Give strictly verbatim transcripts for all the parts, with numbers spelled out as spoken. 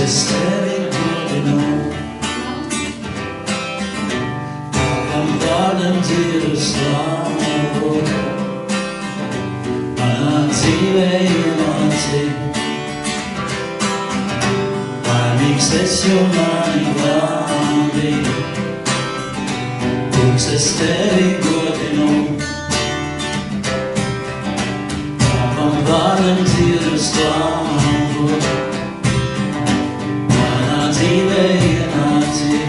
es tevi godinu. Tavam vārdam dziedu slavu, manā dzīvē iemāci. Laimīgs es, jo mani glābi, Kungs, es tevi godinu. Tavam vārdam dziedu slavu, manā dzīvē ienāci.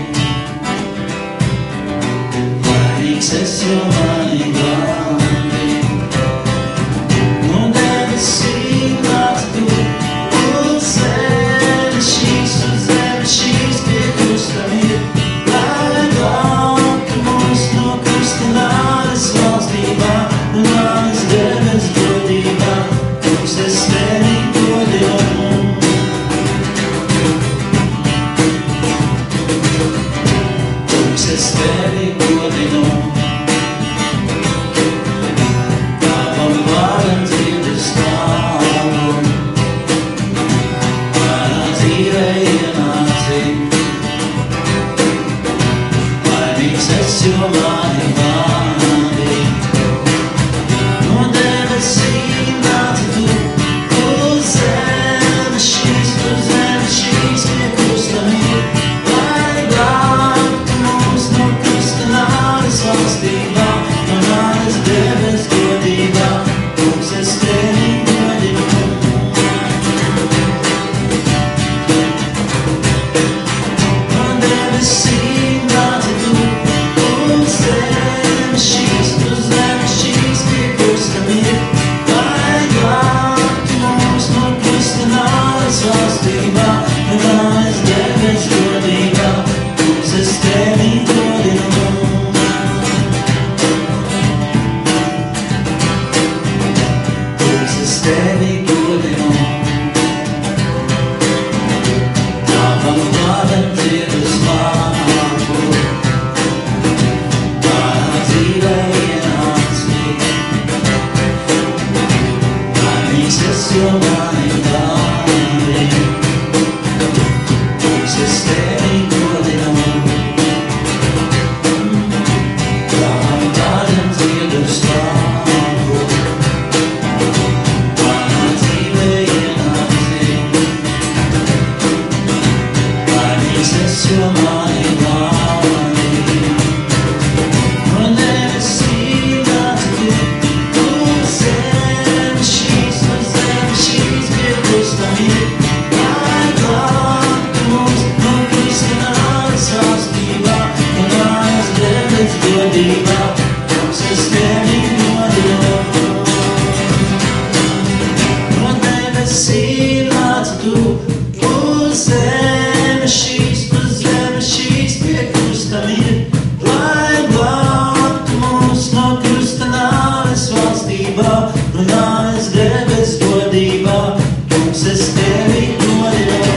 Laimīgs es, jo mani glābi. No debesīm nāc tu, uz zemes šīs, uz zemes šīs pie krusta ir. Lai glābtu mūs no krusta nāves valstībā, no nāves debes godībā. Kungs, es tevi godinu. Kungs, es tevi godinu. Tavam vārdam dziedu slavu, manā dzīvē ienāci. Laimīgs es, jo mani glābi. No debesīm nāci tu, uz zemes šīs, uz zemes šīs pie krusta ir. Lai glābtu mūs no krusta nāves valstībā, no nāves debes godībā. Kungs, es tevi godinu. No debesīm nāci tu, uz zemes šīs, uz zemes šīs pie krusta ir. Lai glābtu mūs no krusta nāves valstībā, no nāves debes godībā. Kungs, es tevi godinu. Kungs, es tevi godinu. Tavam vārdam dziedu slavu, manā dzīvē ienāci. Laimīgs es, jo mani glābi. Kungs, es tevi godinu. Tavam vārdam dziedu slavu, manā dzīvē ienāci. Laimīgs es, jo mani glābi. No debesīm nāci tu, uz zemes šīs, uz zemes šīs pie krusta ir. Lai glābtu mūs no krusta nāves valstībā, no nāves debes godībā. Kungs, es tevi godinu. No debesīm nāci tu, uz zemes šīs, uz zemes šīs pie krusta ir. Lai glābtu mūs no krusta nāves valstībā, no nāves debes godībā. Kungs, es tevi godinu.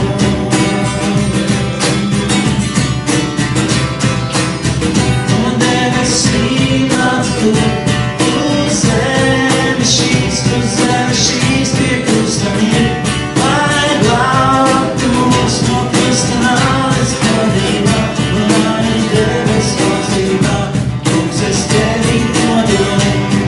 No debesīm nāci tu, uz zemes šīs, uz zemes šīs pie krusta ir. Lai glābtu mūs no krusta nāves godībā, no nāves debes valstībā. Kungs, es tevi godinu.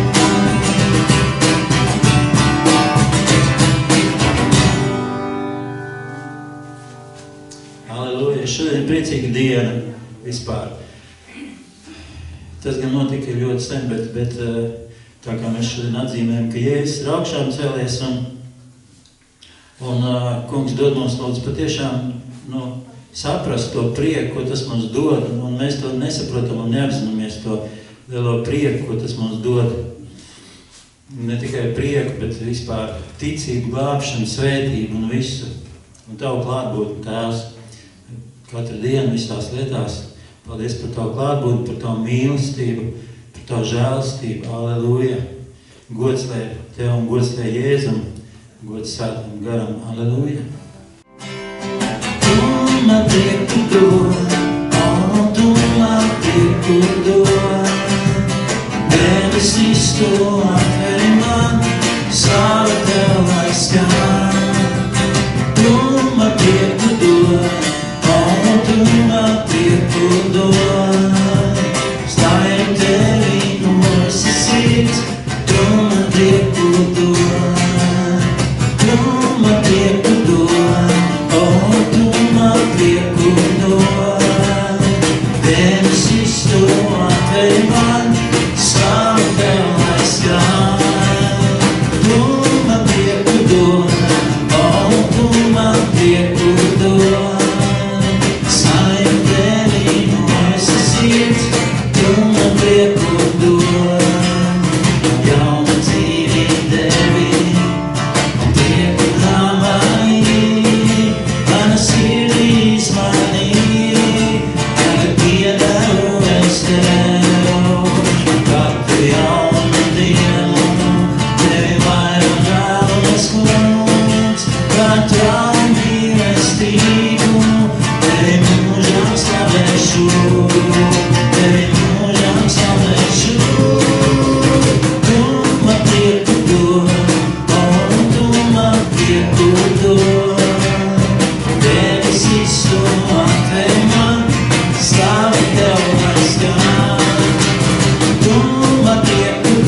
Halleluja, šodien ir priecīga diena vispār. Tas gan notika ļoti sen, bet, bet tā kā mēs šodien atzīmējam, ka Jēzus ir augšām cēlies un, un Kungs dod mums lūdzu patiešām nu, saprast to prieku, ko tas mums dod, un mēs to nesaprotam un neapzināmies to lielo prieku, ko tas mums dod. Ne tikai prieku, bet vispār ticību, glābšanu, svētību un visu. Un tavu klātbūtni, Tēvs, katru dienu visās lietās. Paldies par tavu klātbūtni, par tavu mīlestību, par tavu žēlastību. Aleluja! Gods lai Tev un gods lai Jēzum, gods Svētam garam. Aleluja! Tu man prieku dod, o, tu man prieku dod. Debesīs tu atveri man, slāva Tev lai skan. Tu man prieku dod.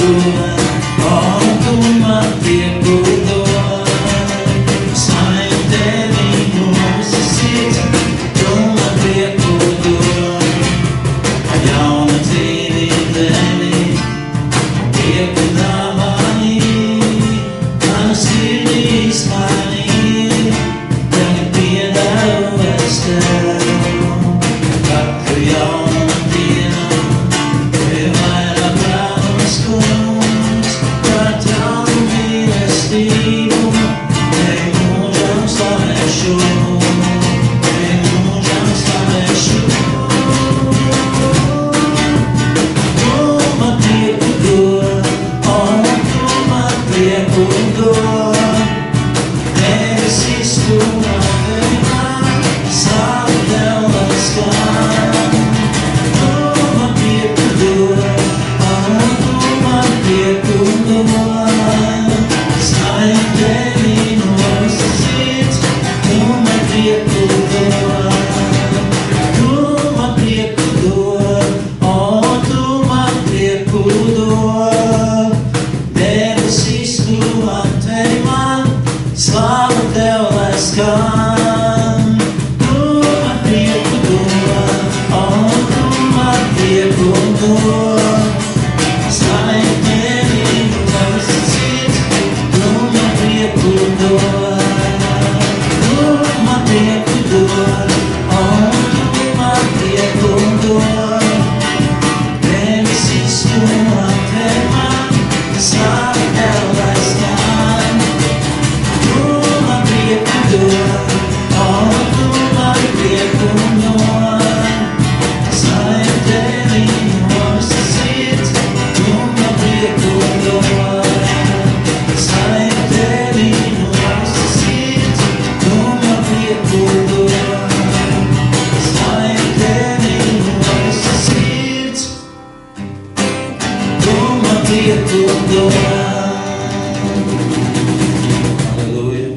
Halleluja.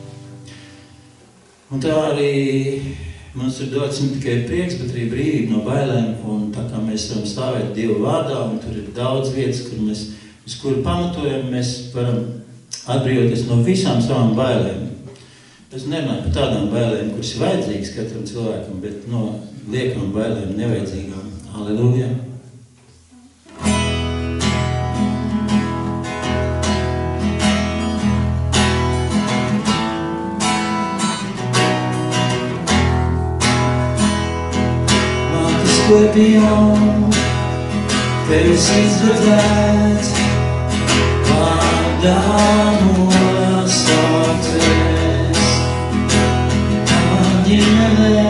Un tā arī mums ir dots ne tikai prieks, bet arī brīvība no bailēm. Un tā kā mēs varam stāvēt Dievu vārdā, un tur ir daudz vietas, kur mēs, uz kuru pamatojam, mēs varam atbrīvoties no visām savām bailēm. Es nerunāju par tādām bailēm, kuras ir vajadzīgas katram cilvēkam, bet no liekām bailēm nevajadzīgām. Halleluja. Beyond, tevis izredzēts, vārdā nosaukties. Tavā ģimenē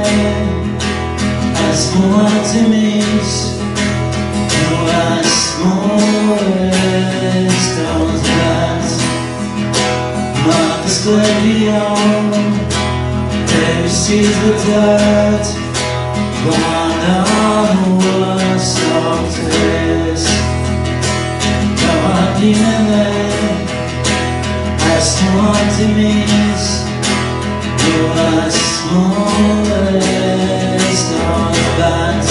esmu atzimis, nu esmu es tavs bērns. Mātes glebjā, tevis izredzēts, vārdā nosaukties. Tavā ģimenē esmu atzimis, jo esmu es tavs bērns.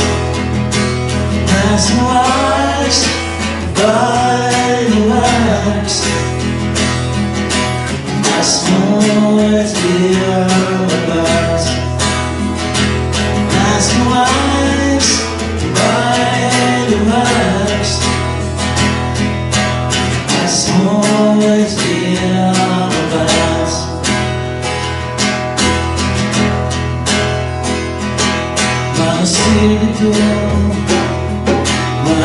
Esmu vairs baiļu vairs, esmu es Dieva bērns. Esmu vairs baiļu vairs, esmu es Dieva bērns. Mana sirdi tu, man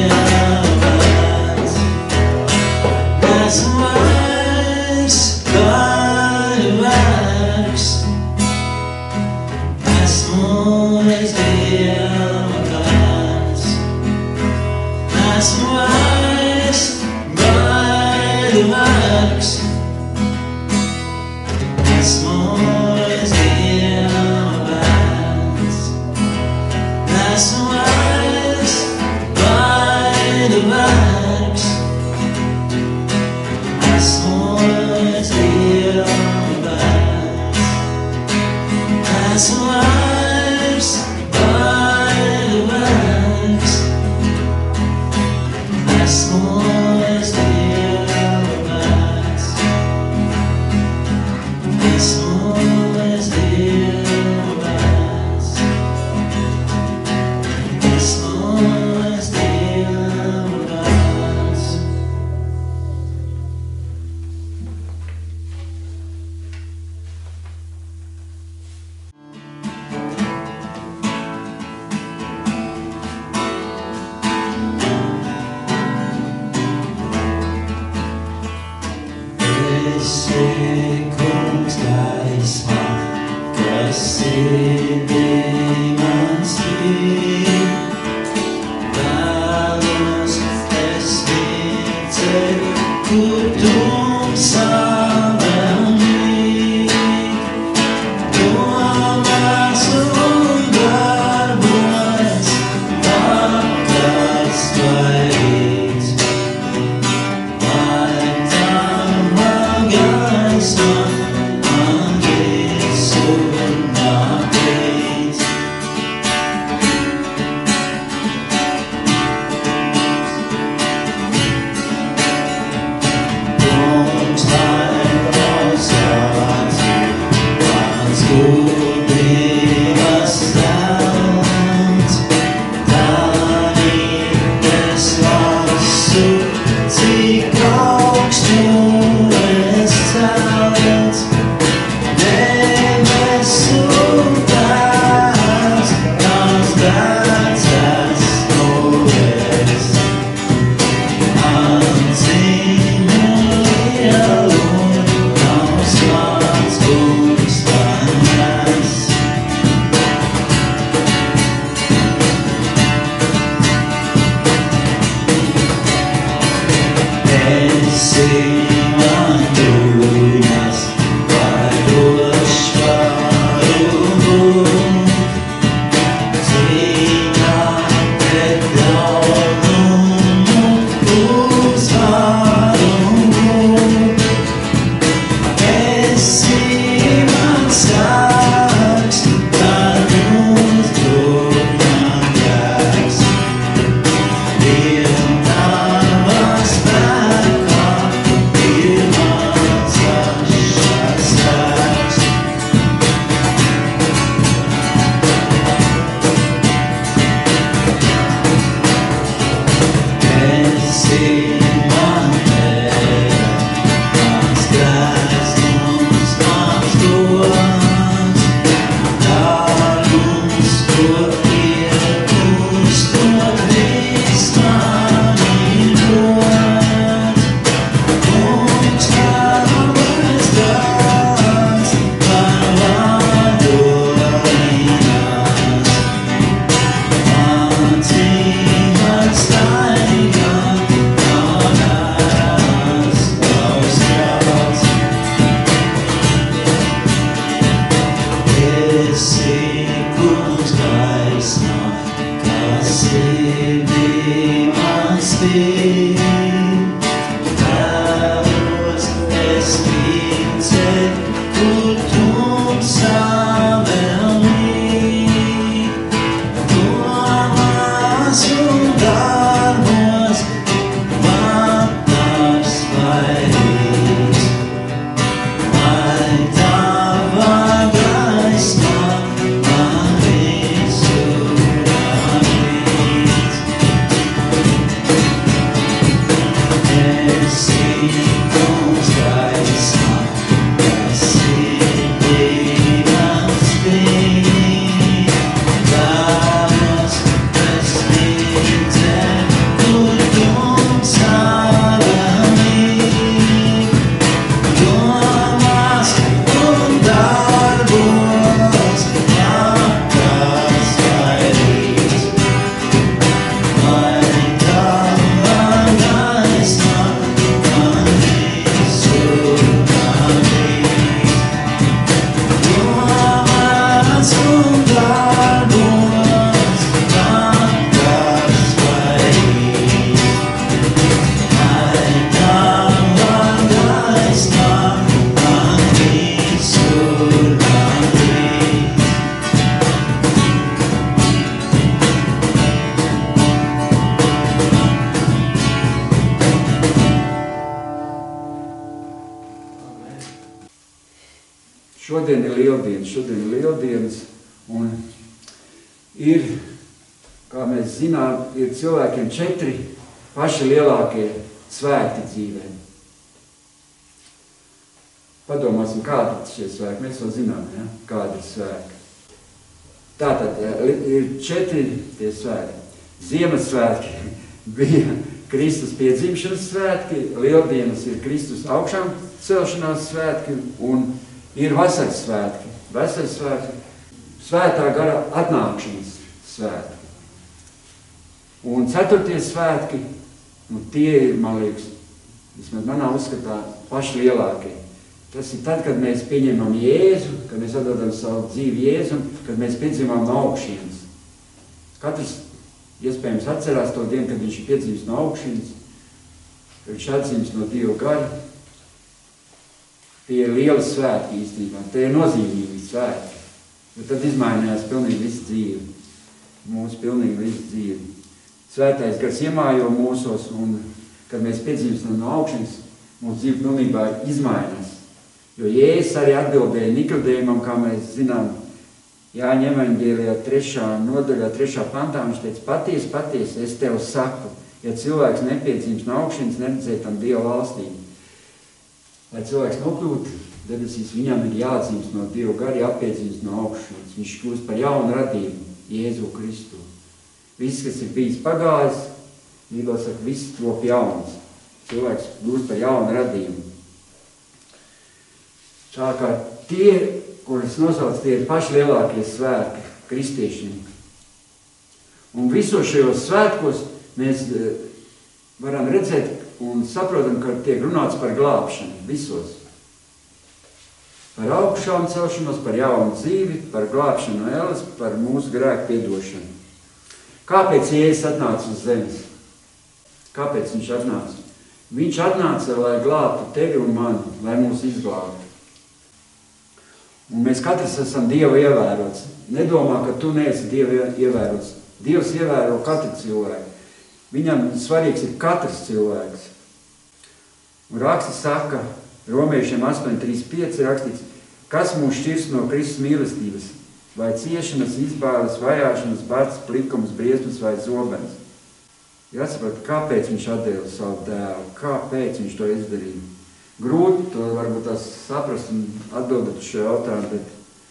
Thank you. šodien ir lieldienas, šodien ir lieldienas, un ir, kā mēs zinām, ir cilvēkiem četri paši lielākie svētki dzīvē. Padomāsim, kādi ir šie svētki, mēs jau zinām, ja? Kādi ir svētki. Tātad ir četri tie svētki. Ziemassvētki bija Kristus piedzimšanas svētki, lieldienas ir Kristus augšām celšanās svētki un ir vasaras svētki. Vasaras svētki, svētā gara atnākšanas svētki. Un ceturtie svētki, nu tie ir, man liekas, vismaz manā uzskatā, paši lielākie. Tas ir tad, kad mēs pieņemam Jēzu, kad mēs atdodam savu dzīvi Jēzum, kad mēs piedzimām no augšienes. Katrs iespējams atcerās to dienu, kad viņš ir piedzimis no augšienes, kad viņš atdzimis no Dieva gara. Tie ir lieli svētki īstenībā, tie ir nozīmīgi svētki. Jo tad izmainījās pilnīgi visu dzīvi. Mūsu pilnīgi visu dzīvi. Svētais gars iemājo mūsos, un kad mēs piedzimstam no augšienes, mūsu dzīve pilnībā izmainās. Jo Jēzus arī atbildēja Nikodēmam, kā mēs zinām, Jāņa evaņģēlijā trešā nodaļā, trešā pantā, viņš teica, patiesi, patiesi, es tev saku, ja cilvēks nepiedzims no augšienes, neredzēja tam Dieva valstību. Lai cilvēks nokļūtu debesīs, viņam ir jādzims no Dieva gara, jāpiedzims no augšienes. Viņš kļūst par jaunu radību, Jēzu Kristu. Viss, kas ir bijis pagājis, Bībelē saka, viss top jauns. Cilvēks kļūst par jaunu radību. Tā kā tie, kuras nosauc, tie ir paši lielākie svētki kristiešiem. Un visos šajos svētkos mēs varam redzēt un saprotam, ka tiek runāts par glābšanu. Visos. Par augšām celšanos, par jaunu dzīvi, par glābšanu no ēles, par mūsu grēku piedošanu. Kāpēc Jēzus atnāca uz zemes? Kāpēc viņš atnāca? Viņš atnāca, lai glābtu tevi un mani, lai mūs izglābtu. Un mēs katrs esam Dieva ievērots. Nedomā, ka tu neesi Dieva ievērots. Dievs ievēro katru cilvēku. Viņam svarīgs ir katrs cilvēks. Un raksts saka, Romiešiem astoņi trīsdesmit pieci rakstīts, kas mūs šķirs no Kristus mīlestības, vai ciešanas, izbāles, vajāšanas, bats, plikums, briesmas vai zobens. Jāsaprot, kāpēc viņš atdeva savu dēlu, kāpēc viņš to izdarīja. Grūti to varbūt tās saprast un atbildēt uz šo jautājumu, bet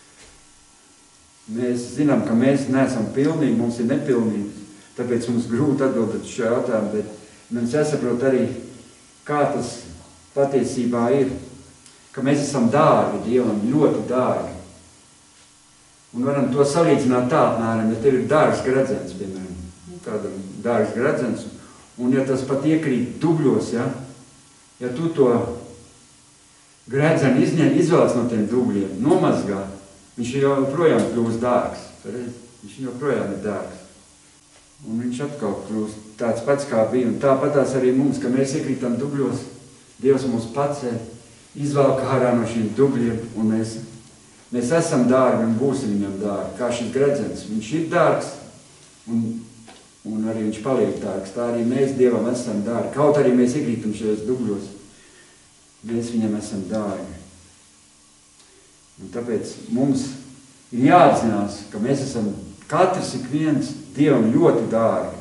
mēs zinām, ka mēs neesam pilnīgi, mums ir nepilnības, tāpēc mums grūti atbildēt uz šo jautājumu, bet mums jāsaprot arī, kā tas patiesībā ir, ka mēs esam dārgi Dievam, ļoti dārgi. Un varam to salīdzināt tā, apmēram, ja tev ir dārgs gredzens, piemēram, kādam dārgs gredzens, un ja tas pat iekrīt dubļos, ja, ja tu to gredzeni izņem, izvēlas no tiem dubļiem, nomazgā, viņš joprojām kļūst dārgs. Viņš joprojām ir dārgs. Un viņš atkal kļūst tāds pats, kā bija. Un tāpatās arī mums, ka mēs iekrītam dubļos, Dievs mūs paceļ, izvelk ārā no šiem dubļiem, un mēs, mēs esam dārgi un būsim viņam dārgi. Kā šis gredzens, viņš ir dārgs, un, un arī viņš paliek dārgs. Tā arī mēs Dievam esam dārgi. Kaut arī mēs iekrītam šajos dubļos, mēs viņam esam dārgi. Un tāpēc mums ir jāatzinās, ka mēs esam katrs ik viens Dievam ļoti dārgi.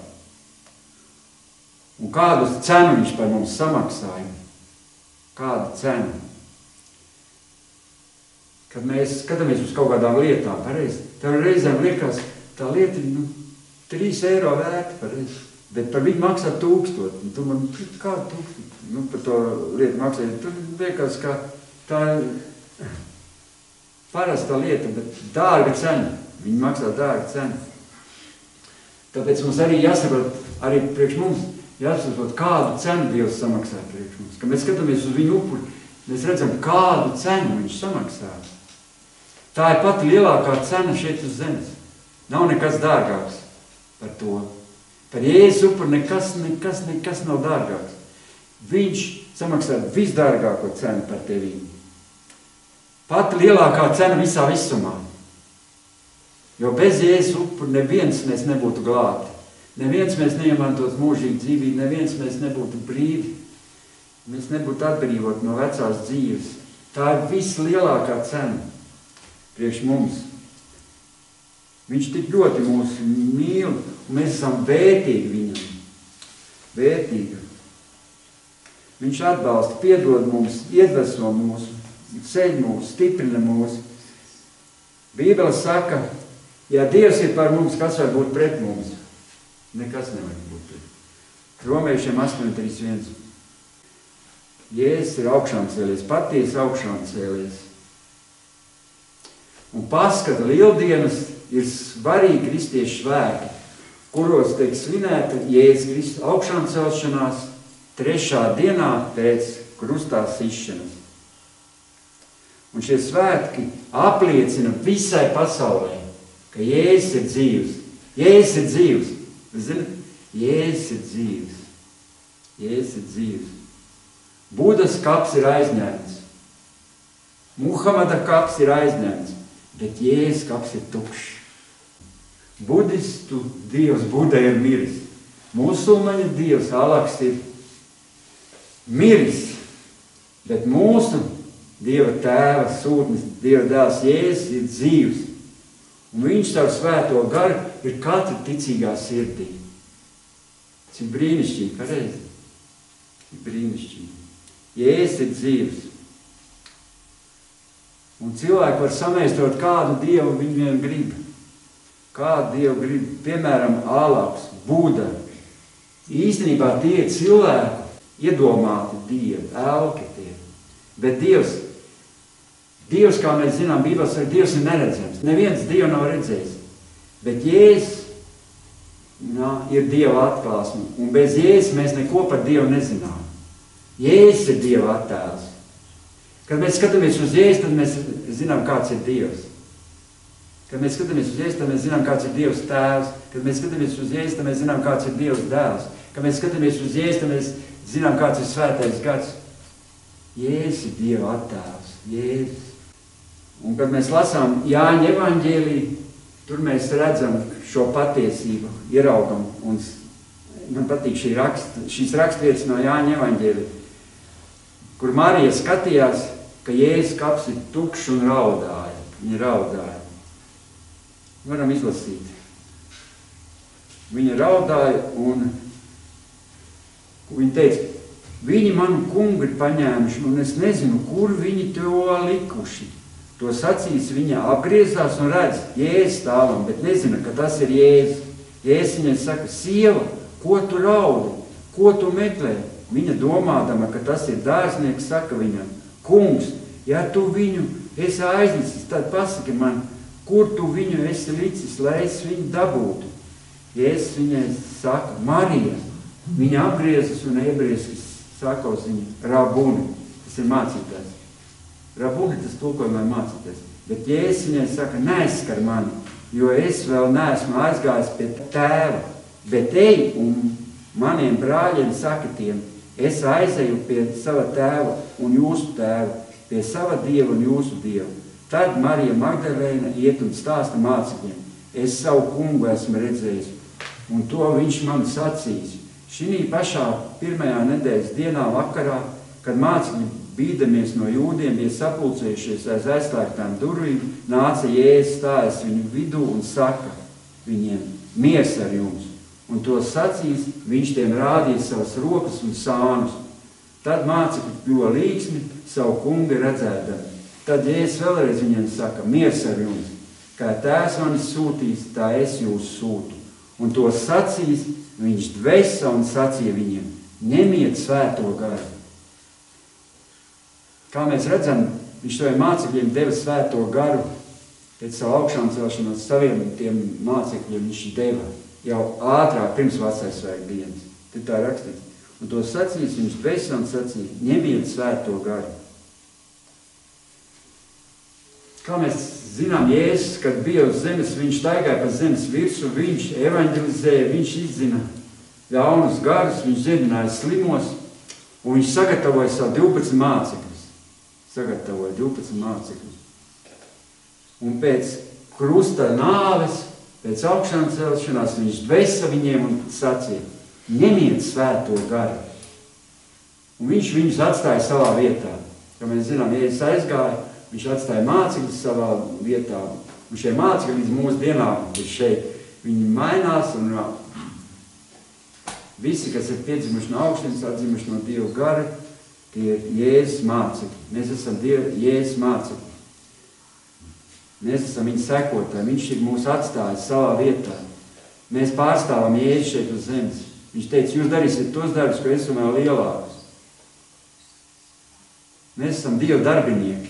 Un kādu cenu viņš par mums samaksāja? Kādu cenu? Kad mēs skatāmies uz kaut kādām lietām, pareizi, tev reizēm liekas, tā lieta ir nu, trīs eiro vērta, pareizi, bet par viņu maksā tūkstot. Un tu man, kādu tūkstot? Nu, par to lietu maksāja. Tur liekas, ka tā ir parasta lieta, bet dārga cena. Viņi maksā dārga cena. Tāpēc mums arī jāsaprot, arī priekš mums, jāsaprot, kādu cenu Dievs samaksā priekš mums. Kad mēs skatāmies uz viņu upuri, mēs redzam, kādu cenu viņš samaksā. Tā ir pati lielākā cena šeit uz zemes. Nav nekas dārgāks par to. Par Jēzus upuri nekas, nekas, nekas nav dārgāks. Viņš samaksā visdārgāko cenu par tevi. Pati lielākā cena visā visumā. Jo bez Jēzus upuri neviens mēs nebūtu glābti. Neviens mēs neiemantot mūžīgu dzīvību, neviens mēs nebūtu brīvi. Mēs nebūtu atbrīvot no vecās dzīves. Tā ir vislielākā cena. priekš mums. Viņš tik ļoti mūs mīl, un mēs esam vērtīgi viņam. Vērtīgi. Viņš atbalsta, piedod mums, iedvesmo mūs, ceļ mūs, stiprina mūs. Bībele saka, ja Dievs ir par mums, kas var būt pret mums? Nekas nevar būt pret. Romiešiem astoņi trīs viens. Jēzus ir augšām cēlies, patiesi augšām cēlies. Un paskata lieldienas ir svarīgi kristiešu svēki, kuros tiek svinēta Jēzus Kristus augšām celšanās trešā dienā pēc krustā sišanas. Un šie svētki apliecina visai pasaulē, ka Jēzus ir dzīvs. Jēzus ir dzīvs. Zini? Jēzus ir dzīvs. Jēzus ir dzīvs. Budas kaps ir aizņemts. Muhamada kaps ir aizņemts. Bet Jēzus kaps ir tukšs. Budistu dievs Buda ir miris. Musulmaņu dievs Alaks ir miris. Bet mūsu Dieva tēva sūtnis, Dieva dēls Jēzus ir dzīvs. Un viņš savu svēto garu ir katra ticīgā sirdī. Tas ir brīnišķīgi, pareizi. Tas ir brīnišķīgi. Jēzus ir dzīvs. Un cilvēki var samēstot, kādu dievu viņiem grib. Kādu dievu grib. Piemēram, Alaks, Buda. Īstenībā tie ir cilvēku iedomāti dievi, elki tie. Bet Dievs, Dievs, kā mēs zinām, Bībeles saka, Dievs ir neredzams. Neviens Dievu nav redzējis. Bet Jēzus nā, ir Dieva atklāsme. Un bez Jēzus mēs neko par Dievu nezinām. Jēzus ir Dieva attēls. Kad mēs skatāmies uz Jēzu, tad mēs zinām, kāds ir Dievs. Kad mēs skatāmies uz Jēzu, tad mēs zinām, kāds ir Dievs tēvs. Kad mēs skatāmies uz Jēzu, tad mēs zinām, kāds ir Dievs dēls. Kad mēs skatāmies uz Jēzu, tad mēs zinām, kāds ir svētais gars. Jēzus ir Dieva attēls. Jēzus. Un kad mēs lasām Jāņa evaņģēliju, tur mēs redzam šo patiesību, ieraugam. Un man patīk šī rakst, šīs rakstvietas no Jāņa evaņģēlija, kur Marija skatījās, ka Jēzus kaps ir tukšs un raudāja. Viņa raudāja. Varam izlasīt. Viņa raudāja un viņa teica, viņi manu kungu ir paņēmuši, un es nezinu, kur viņi to likuši. To sacīs viņa apgriezās un redz Jēzus stāvam, bet nezina, ka tas ir Jēzus. Jēzus viņai saka, sieva, ko tu raudi, ko tu meklē? Viņa domādama, ka tas ir dārznieks, saka viņam, kungs, ja tu viņu esi aizlicis, tad pasaki man, kur tu viņu esi licis, lai es viņu dabūtu. Jēzus viņai saka, Marija. Viņa apgriezas un ebrejski saka uz viņu, Rabuni, tas ir mācītājs. Rabuni tas tulkojumā mācītājs. Bet Jēzus viņai saka, neaizskar mani, jo es vēl neesmu aizgājis pie tēva, bet ej un maniem brāļiem saka tiem, es aizeju pie sava tēva un jūsu tēva, pie sava dieva un jūsu dieva. Tad Marija Magdalēna iet un stāsta mācekļiem, es savu kungu esmu redzējis, un to viņš man sacīs. Šī pašā pirmajā nedēļas dienā vakarā, kad mācekļi bīdamies no jūdiem, bija sapulcējušies aiz aizslēgtām durvīm, nāca Jēzus, stājas viņu vidū un saka viņiem, miers ar jums. Un to sacīs, viņš tiem rādīja savas rokas un sānus. Tad mācekļi kļuva līksmi savu kungu redzēdami. Tad Jēzus vēlreiz viņiem saka, miers ar jums. Kā tēvs mani sūtīs, tā es jūs sūtu. Un to sacīs, viņš dvesa un sacīja viņiem, ņemiet svēto garu. Kā mēs redzam, viņš saviem mācekļiem deva svēto garu, pēc savu augšām celšanos saviem tiem mācekļiem viņš deva jau ātrāk pirms vasaras svētku dienas. Tad tā rakstīts. Un to sacīs, viņš dvesa un sacīja, ņemiet svēto garu. Kā mēs zinām, Jēzus, kad bija uz zemes, viņš staigāja pa zemes virsu, viņš evaņģelizēja, viņš izzina ļaunus garus, viņš dziedināja slimos, un viņš sagatavoja savu divpadsmit mācekļus. Sagatavoja divpadsmit mācekļus. Un pēc krusta nāves, pēc augšām celšanās, viņš dvesa viņiem un sacīja, ņemiet svēto garu. Un viņš viņus atstāja savā vietā. Kā mēs zinām, Jēzus aizgāja, viņš atstāja mācekļus savā vietā. Un šie mācekļi līdz mūsu dienām ir šeit. Viņi mainās un visi, kas ir piedzimuši no augšas, atdzimuši no Dieva gara, tie ir Jēzus mācekļi. Mēs esam Dieva Jēzus mācekļi. Mēs esam viņa sekotāji. Viņš ir mūs atstājis savā vietā. Mēs pārstāvam Jēzu šeit uz zemes. Viņš teica, jūs darīsiet tos darbus, ko esam vēl lielākus. Mēs esam Dieva darbinieki.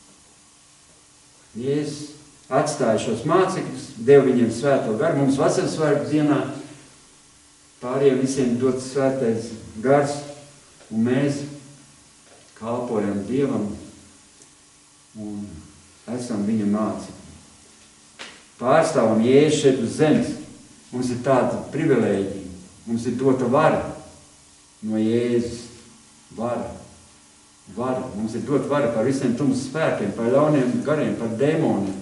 Jēzus atstāja šos mācekļus, deva viņiem svēto garu. Mums vasaras svētku dienā pāriem visiem dot svētais gars, un mēs kalpojam Dievam un esam viņa mācekļi. Pārstāvam Jēzu šeit uz zemes. Mums ir tāda privilēģija. Mums ir dota vara no Jēzus. Vara. Vara. Mums ir dota vara par visiem tumsas spēkiem, par ļauniem gariem, par dēmoniem.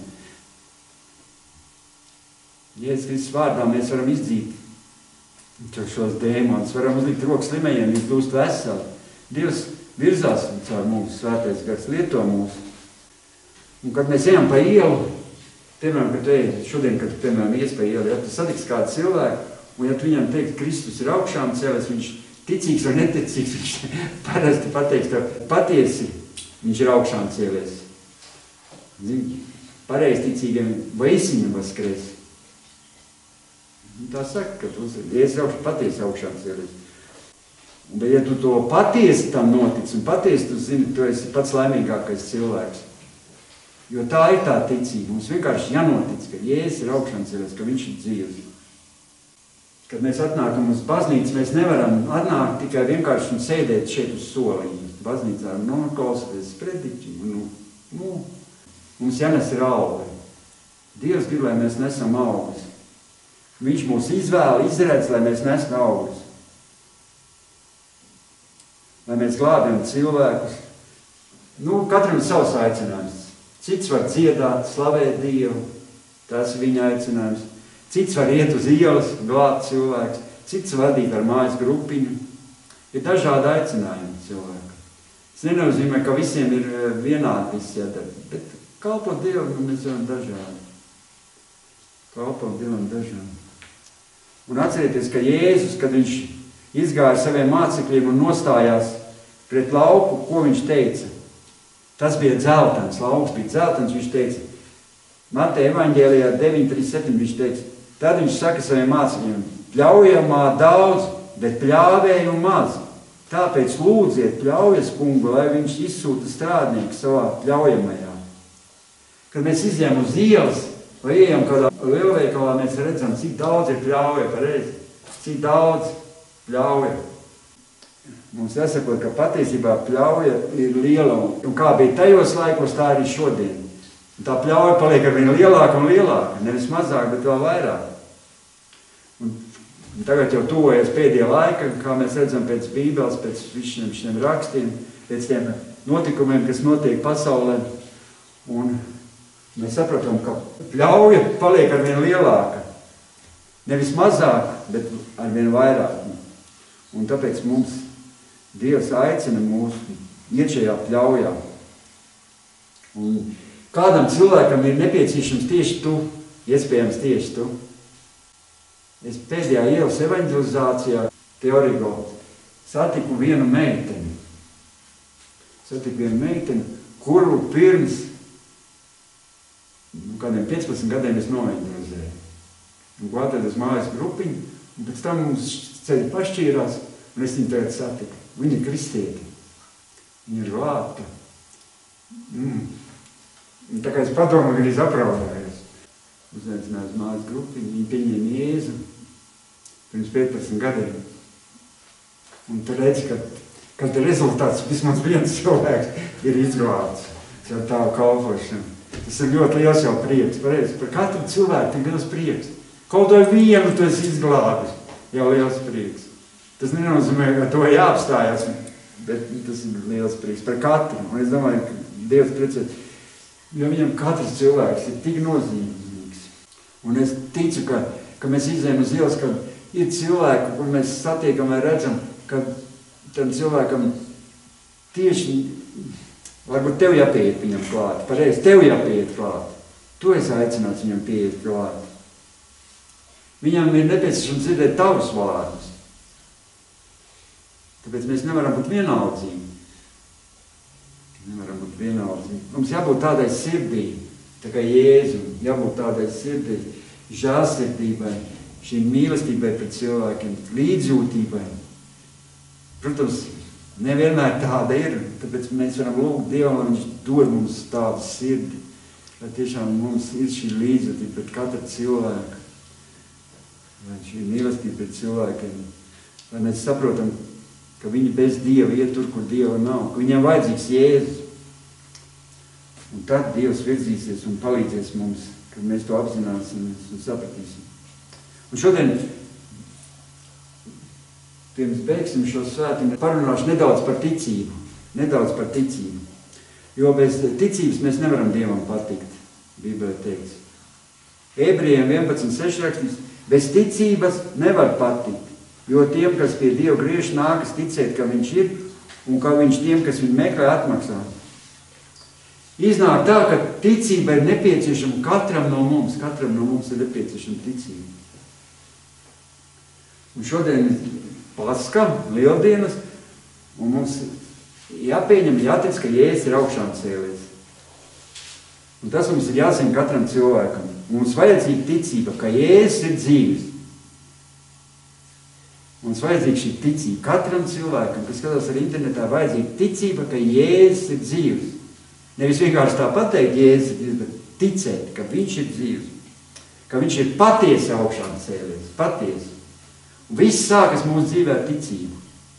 Jēzus Kristus vārdā mēs varam izdzīt šos dēmonus, varam uzlikt rokas slimajiem, viņš kļūst veseli. Dievs virzās caur mūsu, svētais gars lieto mūsu. Un kad mēs ejam pa ielu, piemēram, kad ej, šodien, kad piemēram ies pa ielu, ja tu satiks kādu cilvēku, un ja tu viņam teikt, Kristus ir augšām cēlies, viņš ticīgs vai neticīgs, viņš parasti pateiks tev, patiesi viņš ir augšām cēlies. Zini, pareizticīgiem vaisiņam vaskreiz. Tā saka, ka tu esi augš, patiesi augšām cēlies. Bet ja tu to patiesi tam notic, un patiesi tu zini, tu esi pats laimīgākais cilvēks. Jo tā ir tā ticība. Mums vienkārši jānotic, ka Jēzus ir augšām cēlies, ka viņš ir dzīvs. Kad mēs atnākam uz baznīcu, mēs nevaram atnākt tikai vienkārši un sēdēt šeit uz soliņa. Baznīcā, nu, klausoties prediķi, nu, nu, mums jānes ir augi. Dievs grib, lai mēs nesam augus. Viņš mūs izvēla, izredz, lai mēs nesam augus. Lai mēs glābjam cilvēkus. Nu, katram ir savs aicinājums. Cits var dziedāt, slavēt Dievu. Tas ir viņa aicinājums. Cits var iet uz ielas, glābt cilvēks. Cits vadīt ar mājas grupiņu. Ir dažādi aicinājumi cilvēki. Tas nenozīmē, ka visiem ir vienādi viss jādara. Bet kalpot Dievam, mēs varam dažādi. Kalpot Dievam dažādi. Un atcerieties, ka Jēzus, kad viņš izgāja ar saviem mācekļiem un nostājās pret lauku, ko viņš teica? Tas bija dzeltens, lauks bija dzeltens, viņš teica. Mateja evaņģēlijā deviņi trīsdesmit septiņi viņš teica. Tad viņš saka saviem mācekļiem, pļaujamā daudz, bet pļāvēju maz. Tāpēc lūdziet pļaujas kungu, lai viņš izsūta strādnieku savā pļaujamajā. Kad mēs izjām uz ielas, vai ejam kādā lielveikalā, mēs redzam, cik daudz ir pļauja pareizi, cik daudz pļauja. Mums jāsakot, ka patiesībā pļauja ir liela, un kā bija tajos laikos, tā arī šodien. Un tā pļauja paliek ar vien lielāka un lielāka, nevis mazāk, bet vēl vairāk. Un, un tagad jau tuvojas pēdējā laika, kā mēs redzam pēc Bībeles, pēc visiem šiem rakstiem, pēc tiem notikumiem, kas notiek pasaulē. Un mēs saprotam, ka pļauja paliek ar vien lielāka. Nevis mazāk, bet ar vien vairāk. Un tāpēc mums Dievs aicina mūs iet šajā pļaujā. Un kādam cilvēkam ir nepieciešams tieši tu, iespējams tieši tu. Es pēdējā ielas evaņģelizācijā Teorigo satiku vienu meiteni. Satiku vienu meiteni, kuru pirms nu, kādiem piecpadsmit gadiem es noevaņģelizēju. Un ko atradas mājas grupiņu, un pēc tam mums ceļi pašķīrās, un es viņu tagad satiku. Viņa ir kristieti. Viņa ir glābta. Mm. Un tā kā es padomāju, kad es apraudājos. Uzaicinājos mājas grupiņu, viņi pieņēma Jēzu pirms piecpadsmit gadiem. Un tu redzi, ka, ka te rezultāts vismaz viens cilvēks ir izglābts ar tādu kalpošanu. Tas ir ļoti liels jau prieks. Pareizi, par katru cilvēku ir liels prieks. Kaut vai vienu tu esi izglābis, jau liels prieks. Tas nenozīmē, ka to jāapstājās, bet tas ir liels prieks par katru. Un es domāju, ka Dievs priecēs, jo viņam katrs cilvēks ir tik nozīmīgs. Un es ticu, ka, ka mēs izējam uz ielas, ka ir cilvēki, kur mēs satiekam vai redzam, ka tam cilvēkam tieši Varbūt tev jāpieiet viņam klāt. Pareizi, tev jāpieiet klāt. Tu esi aicināts viņam pieiet klāt. Viņam ir nepieciešams dzirdēt tavus vārdus. Tāpēc mēs nevaram būt vienaldzīgi. Nevaram būt vienaldzīgi. Mums jābūt tādai sirdī, tā kā Jēzu, jābūt tādai sirdī, žēlsirdībai, šīm mīlestībai pret cilvēkiem, līdzjūtībai. Protams, nevienmēr tāda ir, tāpēc mēs varam lūgt Dievam, lai viņš dod mums tādu sirdi, lai tiešām mums ir šī līdzjūtība pret katru cilvēku, lai šī mīlestība pret cilvēkiem, lai mēs saprotam, ka viņi bez Dieva iet tur, kur Dieva nav, ka viņiem vajadzīgs Jēzus. Un tad Dievs virzīsies un palīdzēs mums, kad mēs to apzināsimies un sapratīsim. Un šodien, pirms beigsim šo svētību, parunāšu nedaudz par ticību. Nedaudz par ticību. Jo bez ticības mēs nevaram Dievam patikt, Bībelē teikts. Ebrejiem vienpadsmit seši rakstīts, bez ticības nevar patikt. Jo tiem, kas pie Dieva griež, nākas ticēt, ka viņš ir, un ka viņš tiem, kas viņu meklē, atmaksā. Iznāk tā, ka ticība ir nepieciešama katram no mums. Katram no mums ir nepieciešama ticība. Un šodien ir Paska, Lieldienas, un mums jāpieņem, jātic, ka Jēzus ir augšām cēlies. Un tas mums ir jāzina katram cilvēkam. Mums vajadzīga ticība, ka Jēzus ir dzīves. Mums vajadzīga šī ticība. Katram cilvēkam, kas skatās ar internetā, vajadzīga ticība, ka Jēzus ir dzīves. Nevis vienkārši tā pateikt Jēzus ir dzīves, bet ticēt, ka viņš ir dzīves. Ka viņš ir patiesi augšām cēlies. Patiesi. Un viss sākas mūsu dzīvē ar ticību.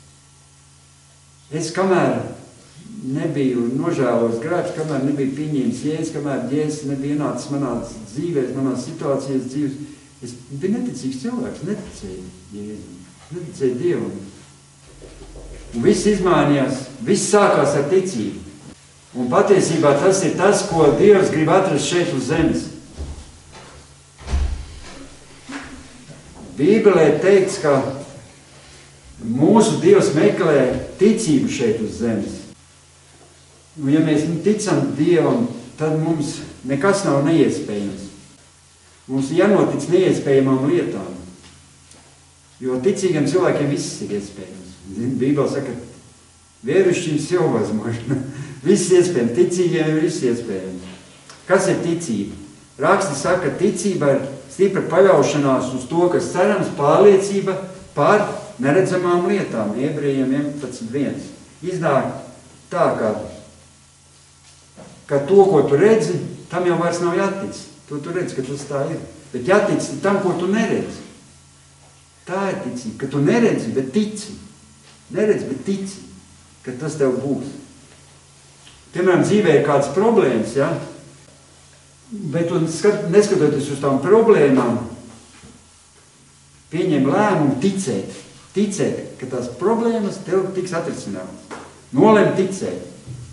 Es kamēr nebiju nožēlos grēkus, kamēr nebiju pieņēmis Jēzus, kamēr Jēzus nebija ienācis manā dzīvē, manā situācijas dzīves, es biju neticīgs cilvēks, neticēju Jēzum. Neticēja Dievam. Un viss izmainījās, viss sākās ar ticību. Un patiesībā tas ir tas, ko Dievs grib atrast šeit uz zemes. Bībelē teikts, ka mūsu Dievs meklē ticību šeit uz zemes. Un ja mēs ticam Dievam, tad mums nekas nav neiespējams. Mums ir jānotic neiespējamām lietām. Jo ticīgiem cilvēkiem viss ir iespējams. Bībele saka, vierušķim все возможно. Viss iespējams. Ticīgiem ir viss iespējams. Kas ir ticība? Raksti saka, ka ticība ir stipra paļaušanās uz to, kas cerams, pārliecība par neredzamām lietām. Ebrejiem vienpadsmit viens. Iznāk tā, ka, ka to, ko tu redzi, tam jau vairs nav jātic. To tu redzi, ka tas tā ir. Bet jātic tam, ko tu neredzi. Tā ir ticība, ka tu neredzi, bet tici. Neredzi, bet tici, ka tas tev būs. Piemēram, dzīvē ir kādas problēmas, ja? Bet tu skat, neskatoties uz tām problēmām, pieņem lēmumu ticēt. Ticēt, ka tās problēmas tev tiks atrisinātas. Nolem ticēt.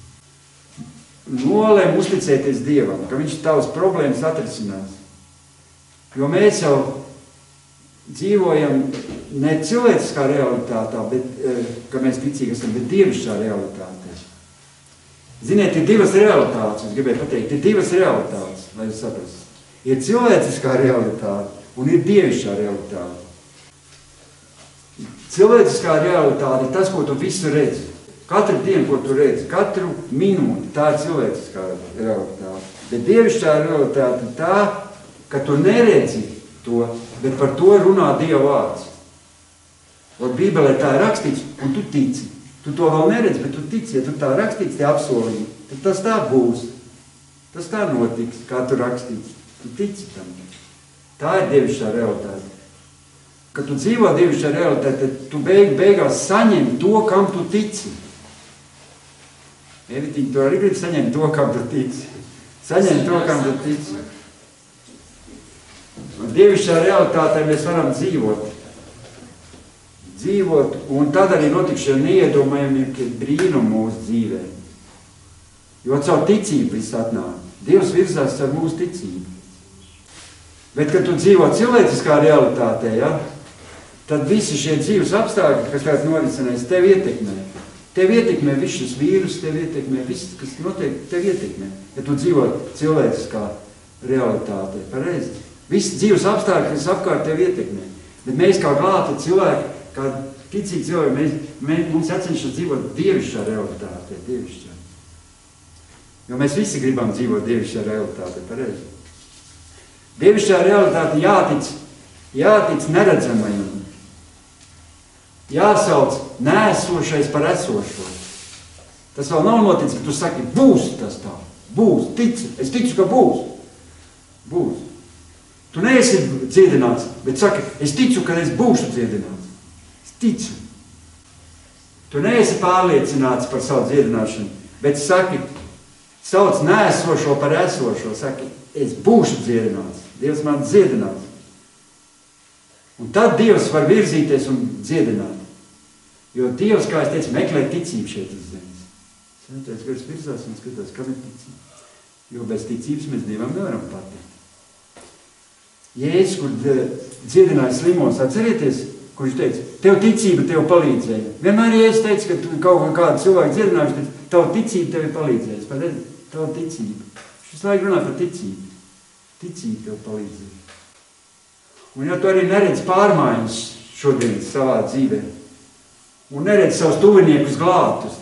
Nolem uzticēties Dievam, ka viņš tavas problēmas atrisinās. Jo mēs jau dzīvojam ne cilvēciskā realitātā, bet, ka mēs ticīgi esam, bet dievišķā realitātē. Ziniet, ir divas realitātes, es gribēju pateikt, ir divas realitātes, lai jūs saprastu. Ir cilvēciskā realitāte un ir dievišķā realitāte. Cilvēciskā realitāte ir tas, ko tu visu redzi. Katru dienu, ko tu redzi, katru minūti, tā ir cilvēciskā realitāte. Bet dievišķā realitāte ir tā, ka tu neredzi to, bet par to runā Dieva vārds. Un Bībelē tā ir rakstīts, un tu tici. Tu to vēl neredzi, bet tu tici. Ja tu tā rakstīts, tie apsolījumi, tad tas tā būs. Tas tā notiks, kā tu rakstīts. Tu tici tam. Tā ir dievišķā realitāte. Kad tu dzīvo dievišķā realitāte, tad tu beig, beigās saņem to, kam tu tici. Evitiņi, tu arī gribi saņemt to, kam tu tici. Saņem to, kam tu tici. Dievišķā realitātē mēs varam dzīvot. Dzīvot, un tad arī notiks šie neiedomājamie brīnumi mūsu dzīvē. Jo caur ticību viss atnāk. Dievs virzās ar mūsu ticību. Bet, kad tu dzīvo cilvēciskā realitātē, ja, tad visi šie dzīves apstākļi, kas kāds norisinās, tevi ietekmē. Tev ietekmē viss šis vīrus, tev ietekmē viss, kas notiek, tev ietekmē. Ja tu dzīvo cilvēciskā realitātē, pareizi. Viss dzīves apstākļi, kas apkārt tev ietekmē. Bet mēs kā glāti cilvēki, kā ticīgi cilvēki, mēs, mēs, mums jācenšas dzīvot dievišķā realitātē, dievišķā. Jo mēs visi gribam dzīvot dievišķā realitātē, pareizi. Dievišķā realitāte jātic, jātic neredzamajam. Jāsauc nēsošais par esošo. Tas vēl nav noticis, ka tu saki, būs tas tā, būs, tici, es ticu, ka būs. Būs. Tu neesi dziedināts, bet saki, es ticu, ka es būšu dziedināts. Es ticu. Tu neesi pārliecināts par savu dziedināšanu, bet saki, sauc nēsošo par esošo, saki, es būšu dziedināts. Dievs man dziedināts. Un tad Dievs var virzīties un dziedināt. Jo Dievs, kā es teicu, meklē ticību šeit uz zemes. Svētais gars virzās un skatās, kam ir ticība. Jo bez ticības mēs Dievam nevaram patikt. Jēzus, kur dziedināja slimos, atcerieties, kur viņš teica, tev ticība tev palīdzēja. Vienmēr Jēzus teica, ka tu kaut kādu cilvēku dziedinājuši, teica, tavu ticība tev ir palīdzējusi. Pareizi? Tavu ticība. Šis laik runā par ticību. Ticība tev palīdzēja. Un ja tu arī neredz pārmaiņas šodien savā dzīvē, un neredz savus tuviniekus glābtus,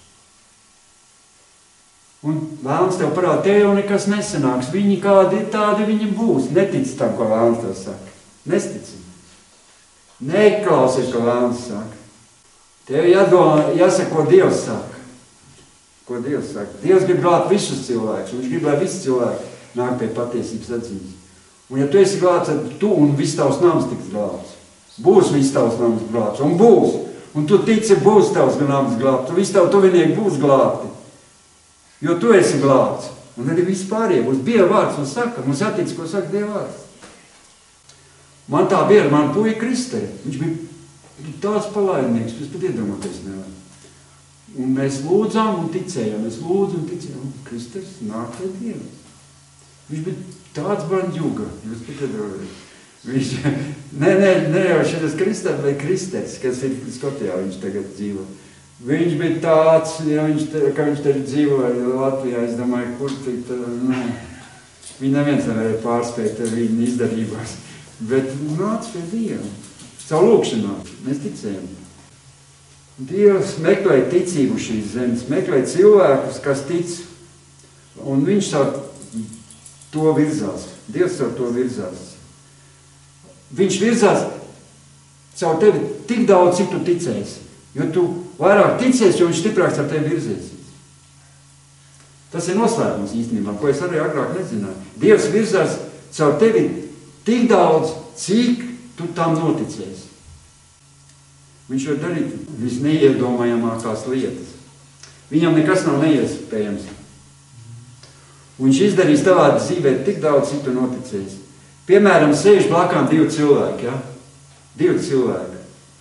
un vēlams tev parāda, tev jau nekas nesanāks, viņi kādi tādi viņi būs, netic tam, ko vēlams tev saka. Nestici. Neklausies, ko vēlams saka. Tev jādomā, jāsaka, ko Dievs saka. Ko Dievs saka. Dievs grib glābt visus cilvēkus, un viņš grib, lai visi cilvēki nāk pie patiesības atzīmes. Un ja tu esi glābts, tad tu un viss tavs nams tiks glābts. Būs viss tavs nams glābts, un būs. Un tu tici, būs tavs nams glābts, un viss tavu tuvinieki būs glābti. Jo tu esi glābts. Un arī viss pārējie būs Dieva vārds un saka, mums jātic, ko saka Dieva vārds. Man tā bija ar manu puiku Kristeri. Viņš bija tāds palaidnieks, es pat iedomāties nevaru. Un mēs lūdzām un ticējām, mēs lūdzām un ticējām. Kristers nāk pie Dieva. Viņš bija tāds bandjūga, jūs pat iedomāties. Viņš, ne, ne, ne jau šitas Kristers, vai Kristers, kas ir Skotijā, viņš tagad dzīvo. Viņš bija tāds, ja viņš, te, ka viņš te dzīvoja Latvijā, es domāju, kur tik, nu, viņi neviens nevarēja pārspēt viņa izdarībās. Bet nāc pie Dieva. Savu lūkšanā mēs ticējam. Dievs meklē ticību šīs zemes, meklē cilvēkus, kas tic. Un viņš savu to virzās. Dievs savu to virzās. Viņš virzās caur tevi tik daudz, cik tu ticēsi. Jo tu vairāk ticēsi, jo viņš stiprāks ar tevi virziesies. Tas ir noslēpums īstenībā, ko es arī agrāk nezināju. Dievs virzās caur tevi tik daudz, cik tu tam noticēsi. Viņš var darīt visneiedomājamākās lietas. Viņam nekas nav neiespējams. Un viņš izdarīs tavā dzīvē tik daudz, cik tu noticēsi. Piemēram, sēž blakām divi cilvēki, ja? Divi cilvēki.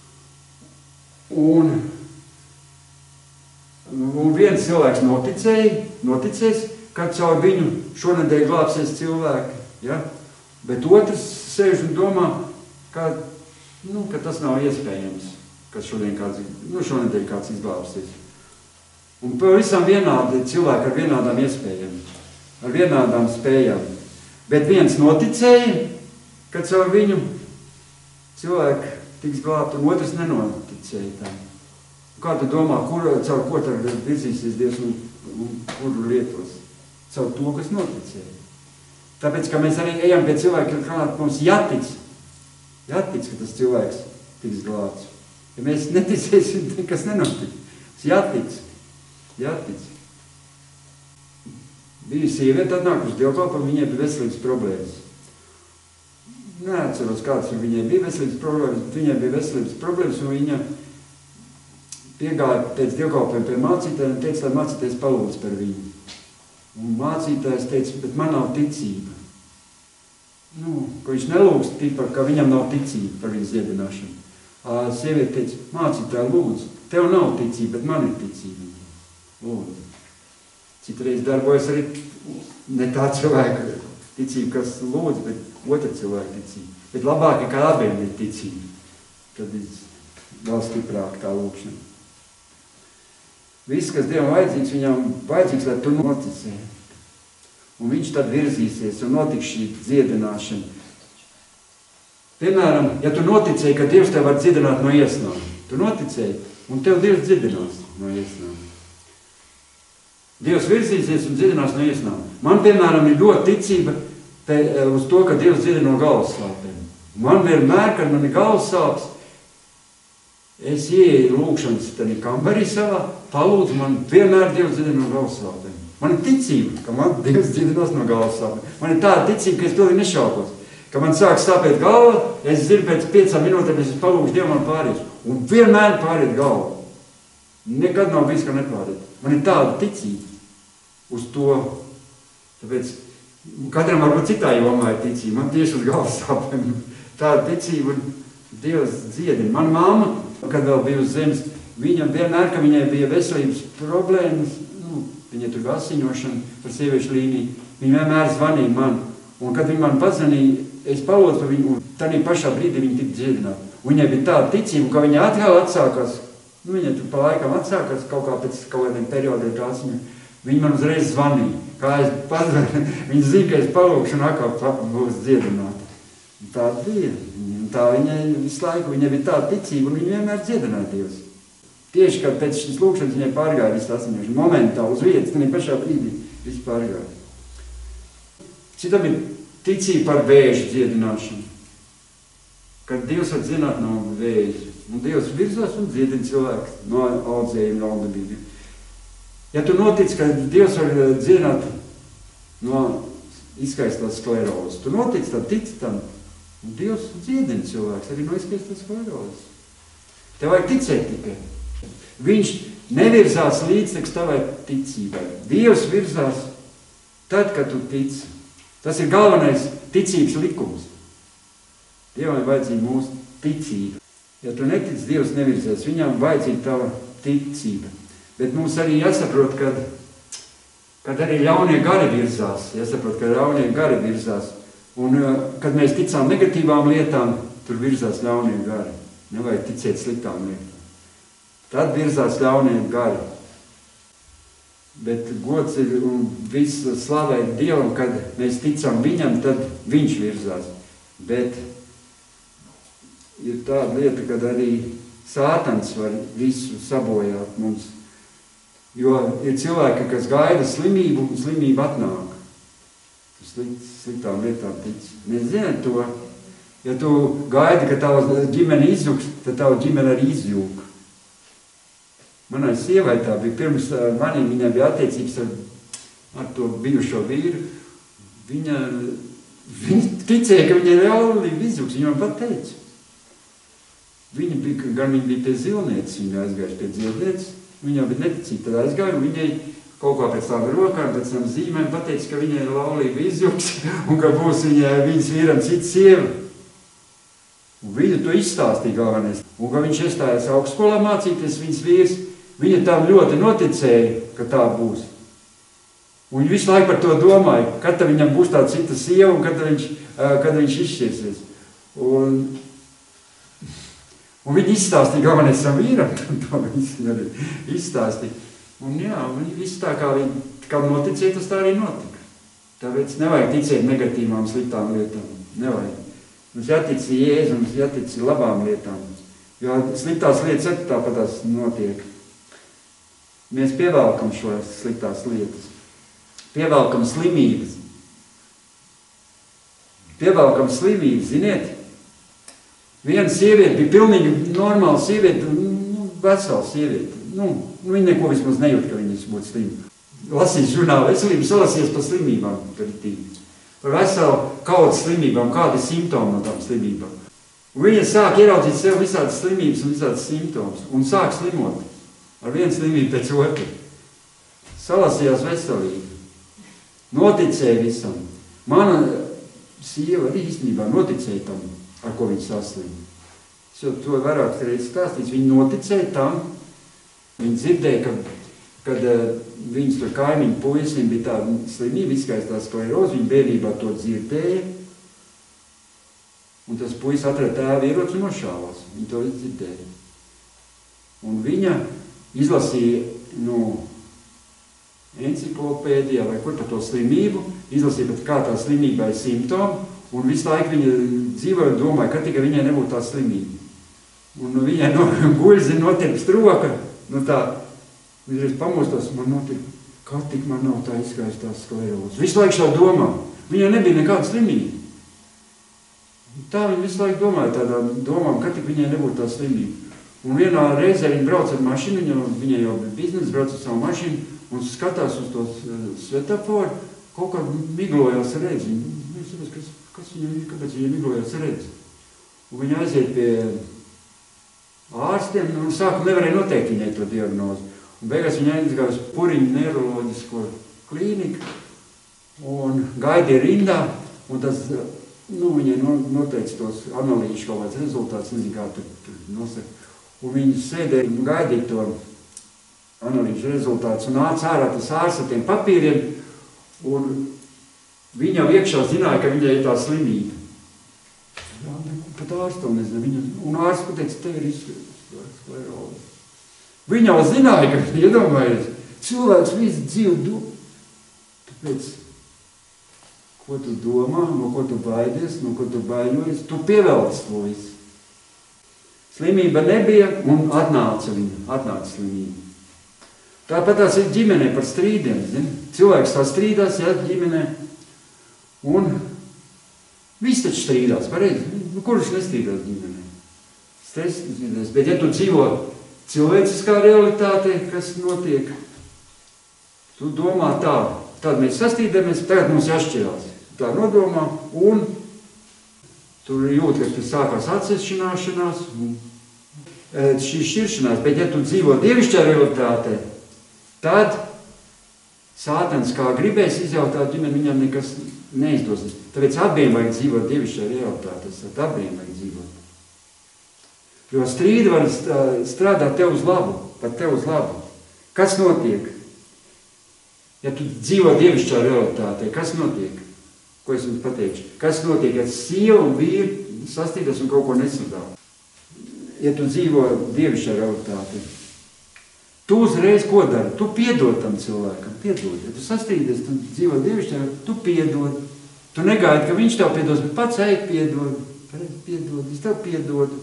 Un, un viens cilvēks noticēja, noticēs, ka caur viņu šonedēļ glābsies cilvēki, ja? Bet otrs sēž un domā, ka, nu, ka tas nav iespējams, ka šodien kāds, nu, šonedēļ kāds izglābsies. Un pavisam vienādi cilvēki ar vienādām iespējām, ar vienādām spējām. Bet viens noticēja, ka caur viņu cilvēki tiks glābt, un otrs nenoticēja tam. Kā tu domā, kur, caur ko tad virzīsies Dievs un, un kuru lietos? Caur to, kas noticēja. Tāpēc, ka mēs arī ejam pie cilvēkiem, kā mums jātic, jātic, ka tas cilvēks tiks glābts. Ja mēs neticēsim, kas nenotic. Jātic, jātic. Bija sieviete atnāk uz dievkalpojumu, viņai bija veselības problēmas. Neatceros, kāds viņai bija veselības problēmas, bet viņai bija veselības problēmas, un viņa piegāja pēc dievkalpojuma pie mācītājiem un teica, lai mācītājs palūdz par viņu. Un mācītājs teica, bet man nav ticība. Nu, ka viņš nelūgst, tipa, ka viņam nav ticība par viņas dziedināšanu. Sieviete teica, mācītāji lūdzu, tev nav ticība, bet man ir ticība. Lūdzu. Citreiz darbojas arī ne tā cilvēka ticība, kas lūdz, bet otra cilvēka ticība. Bet labāk, ka abiem ir ticība. Tad ir vēl stiprāk tā lūkšana. Viss, kas Dievam vajadzīgs, viņam vajadzīgs, lai tu noticē. Un viņš tad virzīsies un notiks šī dziedināšana. Piemēram, ja tu noticēji, ka Dievs tev var dziedināt no iesnām, tu noticēji, un tev Dievs dziedinās no iesnām. Dievs virzīsies un dziedinās no iesnām. Man, piemēram, ir ļoti ticība te, uz to, ka Dievs dziedina no galvas sāpēm. Man vienmēr, kad man ir galvas sāpes, es ieeju lūkšanas tādā kambarī savā, palūdzu, man vienmēr Dievs dziedina no galvas sāpēm. Man ir ticība, ka man Dievs dziedinās no galvas sāpēm. Man ir tāda ticība, ka es pilnīgi nešaubos. Ka man sāk stāpēt galva, es zinu, pēc piecām minūtēm es palūkšu Dievu, man pāriet. Un vienmēr pāriet galva. Nekad nav bijis, ka nepāriet. Man ir tāda ticība uz to. Tāpēc katram varbūt citā jomā ir ticība. Man tieši uz galvas sāpēm tāda ticība un Dievs dziedina. Mana mamma, kad vēl bija uz zemes, viņa vienmēr, ka viņai bija veselības problēmas, nu, viņa tur asiņošana par sieviešu līniju, viņa vienmēr zvanīja man. Un kad viņa man pazvanīja, es palūdzu par viņu, un tādā pašā brīdī viņa tika dziedināta. Viņai bija tāda ticība, ka viņa atkal atsākās, nu viņai tur pa laikam atsākās kaut kā pēc kaut kādiem periodiem tās viņa, viņa man uzreiz zvanīja. Kā es pazvanīju, viņa zina, ka es palūkšu un atkal būs dziedināta. Tā bija. Tā viņai visu laiku, viņai bija tāda ticība, un viņa vienmēr dziedināja Dievs. Tieši, kad pēc šīs lūkšanas viņai pārgāja visu asiņošanu. Momentā uz vietas, tādā pašā brīdī viss pārgāja. Citam ir ticība par vēža dziedināšanu. Kad Dievs var dziedināt no vēža. Un Dievs virzās un dziedina cilvēku no audzējiem laulībiem. Ja tu notic, ka Dievs var dziedināt no izskaistās sklerozes, tu notic, tad tic tam. Un Dievs dziedina cilvēks arī no izskaistās sklerozes. Tev vajag ticēt tikai. Viņš nevirzās līdz tavai ticībai. Dievs virzās tad, kad tu tici. Tas ir galvenais ticības likums. Dievam ir vajadzīga mūsu ticība. Ja tu netici, Dievs nevirzās, viņam vajadzīga tava ticība. Bet mums arī jāsaprot, kad, kad arī ļaunie gari virzās. Jāsaprot, ka ļaunie gari virzās. Un kad mēs ticām negatīvām lietām, tur virzās ļaunie gari. Nevajag ticēt sliktām lietām. Tad virzās ļaunie gari. Bet gods ir un viss slavēt Dievam, kad mēs ticam viņam, tad viņš virzās. Bet ir tāda lieta, kad arī Sātans var visu sabojāt mums. Jo ir cilvēki, kas gaida slimību, un slimība atnāk. Slikt, sliktām lietām tic. Mēs zinām to, ja tu gaidi, ka tava ģimene izjuks, tad tava ģimene arī izjūk. Manai sievai tā bija, pirms manī viņai bija attiecības ar, ar to bijušo vīru. Viņa, viņa ticēja, ka viņai reāli izjūks, viņa man pat teica. Viņa bija, gan viņa bija pie zilnieces, viņa aizgājuši pie dziednieces, viņa bija neticīga, tad aizgāja, un viņai kaut kā pēc tām rokām, pēc tām zīmēm pateica, ka viņai laulība izjūks, un ka būs viņai, viņas vīram cita sieva. Un viņa to izstāstīja galvenais. Un ka viņš iestājās augstskolā mācīties, viņas vīrs, viņa tam ļoti noticēja, ka tā būs. Un viņa visu laiku par to domāja, kad viņam būs tā cita sieva un kad viņš, kad viņš izšķirsies. Un, un viņa izstāstīja galvenais savam vīram, to viņa arī izstāstīja. Un jā, viņi visu tā kā viņi kā noticēja, tas tā arī notika. Tāpēc nevajag ticēt negatīvām, sliktām lietām. Nevajag. Mums jātic Jēzu, mums jātic labām lietām. Jo sliktās lietas arī tāpatās notiek. Mēs pievelkam šos sliktās lietas. Pievelkam slimības. Pievelkam slimības, ziniet? Viena sieviete bija pilnīgi normāla sieviete, nu, vesela sieviete. Nu, nu, viņa neko vismaz nejūt, ka viņas būtu slimi. Lasīs žurnālu veselību, salasies par slimībām, par, par veselu kaudzes slimībām, kādi simptomi no tām slimībām. Un viņa sāk ieraudzīt sev visādas slimības un visādas simptomas, un sāk slimot ar vienu slimību pēc otru. Salasījās veselību, noticēja visam. Mana sieva arī īstenībā noticēja tam, ar ko viņa saslim. Es jau to vairāk reiz stāstīts, viņa noticēja tam. Viņi dzirdēja, ka, kad uh, viņas tur kaimiņu puisim bija tāda slimība, izskaistās skleroze, viņa bērnībā to dzirdēja. Un tas puisis atrada tēva ieroci un nošāvās. Viņa to dzirdēja. Un viņa izlasīja nu, enciklopēdijā vai kur par to slimību, izlasīja pat kā tā slimība ir simptomi, un visu laiku viņa dzīvoja un domāja, ka tikai viņai nebūtu tā slimība. Un nu, viņai no guļzi notirpst roka, nu tā, viņš pamostos, man notirp, kā tik man nav tā izskājis tās sklerozes. Visu laiku šā domā, viņai nebija nekāda slimība. Tā viņa visu laiku domāja tādā domām, ka tik viņai nebūtu tā slimība. Un vienā reizē viņa brauc ar mašīnu, viņa, viņa jau bija biznesa, brauc ar savu mašīnu, un skatās uz to svetaforu, kaut kā miglojās redzi. Viņš saprast, kas, kas viņam ir, kāpēc viņam miglojās redzi. Un viņa aiziet pie ārstiem, un sākumā nevarēja noteikt viņai to diagnozi. Un beigās viņa aizgāja uz Puriņu neiroloģisko klīniku, un gaidīja rindā, un tas, nu, viņai noteica tos analīžu kaut kāds rezultāts, nezinu, kā tur, tur nosaka. Un viņi sēdēja un gaidīja to analīžu rezultātus, un nāca ārā tas ārsts ar tiem papīriem, un viņa jau iekšā zināja, ka viņai ir tā slimība. Jā, pat ārsts to nezinu. Viņa, un ārsts pateica, tev ir skleroze. Viņa jau zināja, ka viņa iedomājies, cilvēks visu dzīvi do. Tāpēc, ko tu domā, no ko tu baidies, no ko tu baiļojies, tu pievelc to visu. Slimība nebija, un atnāca viņa, atnāca slimība. Tāpat tās ir ģimenē par strīdiem, zini? Cilvēks tā strīdās, jā, ģimenē, un viss taču strīdās, pareizi. Nu, kurš nestrīdās ģimenē? Stress, bet ja tu dzīvo cilvēciskā realitāte, kas notiek, tu domā tā, tad mēs sastīdamies, tagad mums jāšķirās. Tā nodomā, un tur jūt, ka tu sākās atsešanāšanās, un šī šķiršanās, bet ja tu dzīvo dievišķā realitātē, tad Sātans kā gribēs izjautāt ģimeni, viņam nekas neizdosies. Tāpēc abiem vajag dzīvot dievišķā realitātē, tad abiem vajag dzīvot. Jo strīdi var strādāt tev uz labu, pat tev uz labu. Kas notiek? Ja tu dzīvo dievišķā realitātē, kas notiek? Ko es jums pateikšu? Kas notiek, ja sieva un vīri sastīdas un kaut ko nesadāk? Ja tu dzīvo dievišķā realitātē, tu uzreiz ko dari? Tu piedod tam cilvēkam, piedod. Ja tu sastīdies, tu dzīvo dievišķā, tu piedod. Tu negaidi, ka viņš tev piedos, bet pats ej piedod. Piedod, es tev piedodu.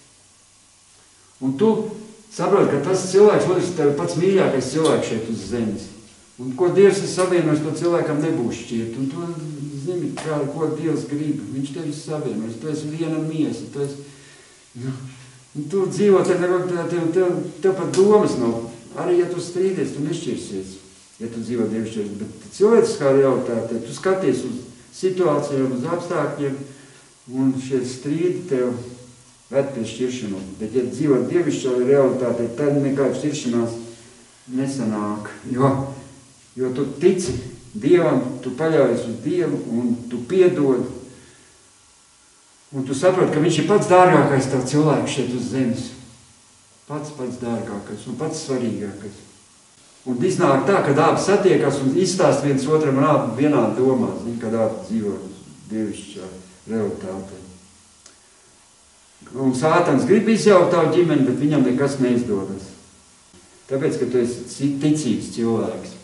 Un tu saproti, ka tas cilvēks, liekas, tev pats mīļākais cilvēks šeit uz zemes. Un ko Dievs ir savienojis, to cilvēkam nebūs šķirt. Un tu zini, kā, ko Dievs grib. Viņš tevi savienojis. Tu esi viena miesa. Tu esi, nu, un tu dzīvo, tev, tev, tev, tev pat domas nav. Arī, ja tu strīdies, tu nešķirsies. Ja tu dzīvo dievišķies. Bet cilvēciskā realitāte, tu skaties uz situācijām, uz apstākļiem, un šie strīdi tev ved pie šķiršanos. Bet, ja dzīvo dievišķā realitāte, tad nekāda šķiršanās nesanāk. Jo, jo tu tici Dievam, tu paļaujies uz Dievu, un tu piedod. Un tu saproti, ka viņš ir pats dārgākais tā cilvēks šeit uz zemes. Pats, pats dārgākais un pats svarīgākais. Un iznāk tā, kad abi satiekas un izstāst viens otram un abi vienā domā, zin, kad abi dzīvo dievišķā realitātē. Un Sātans grib izjaukt tavu ģimeni, bet viņam nekas neizdodas. Tāpēc, ka tu esi ticīgs cilvēks.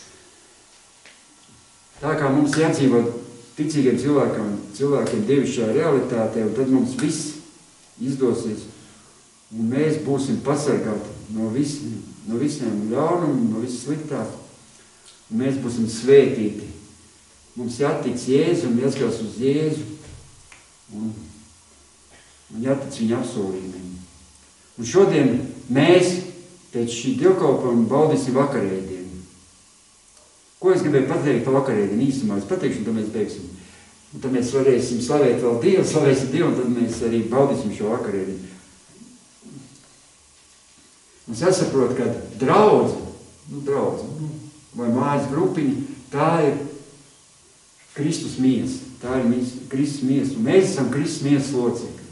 Tā kā mums jādzīvo ticīgiem cilvēkiem, cilvēkiem dievišķā realitātē, un tad mums viss izdosies, un mēs būsim pasargāti no, vis, no visiem ļaunumiem, no viss sliktāk, un mēs būsim svētīti. Mums jātic Jēzu un jāskatās uz Jēzu, un, un jātic viņa apsolījumiem. Un šodien mēs pēc šī dievkalpojuma baudīsim vakarēdienu. Ko es gribēju pateikt par vakarēdienu īsumā? Es pateikšu, un tad mēs beigsim. Un tad mēs varēsim slavēt vēl Dievu, slavēsim Dievu, un tad mēs arī baudīsim šo vakarēdienu. Mums jāsaprot, ka draudze, nu draudze, nu, vai mājas grupiņa, tā ir Kristus miesa. Tā ir Kristus miesa, un mēs esam Kristus miesas locekļi.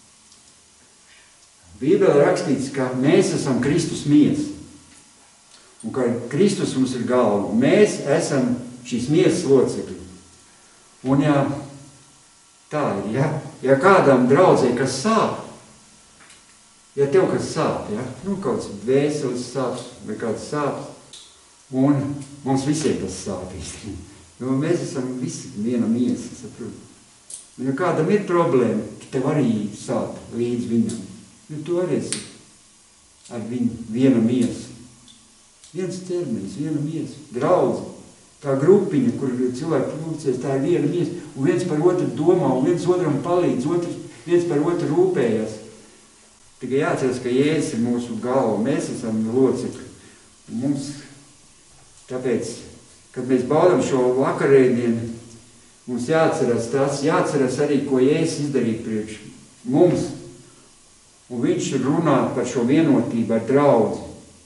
Bībelē rakstīts, ka mēs esam Kristus miesa. Un ka Kristus mums ir galva, un mēs esam šīs miesas locekļi. Un ja tā ir, ja, ja kādam draudzē, kas sāp, ja tev kas sāp, ja? Nu, kāds dvēseles sāps vai kāds sāps, un mums visiem tas sāpīs. Jo mēs esam visi viena miesa, saprot. Un ja kādam ir problēma, tev arī sāp līdz viņam. Jo tu arī esi ar viņu viena miesa. Viens ķermenis, viena miesa, draudze. Tā grupiņa, kur cilvēki pulcēs, tā ir viena miesa. Un viens par otru domā, un viens otram palīdz, otrs, viens par otru rūpējas. Tikai jāatceras, ka Jēzus ir mūsu galva, mēs esam locekļi. Un mums, tāpēc, kad mēs baudam šo vakarēdienu, mums jāatceras tas, jāatceras arī, ko Jēzus izdarīja priekš mums. Un viņš runā par šo vienotību ar draudzi.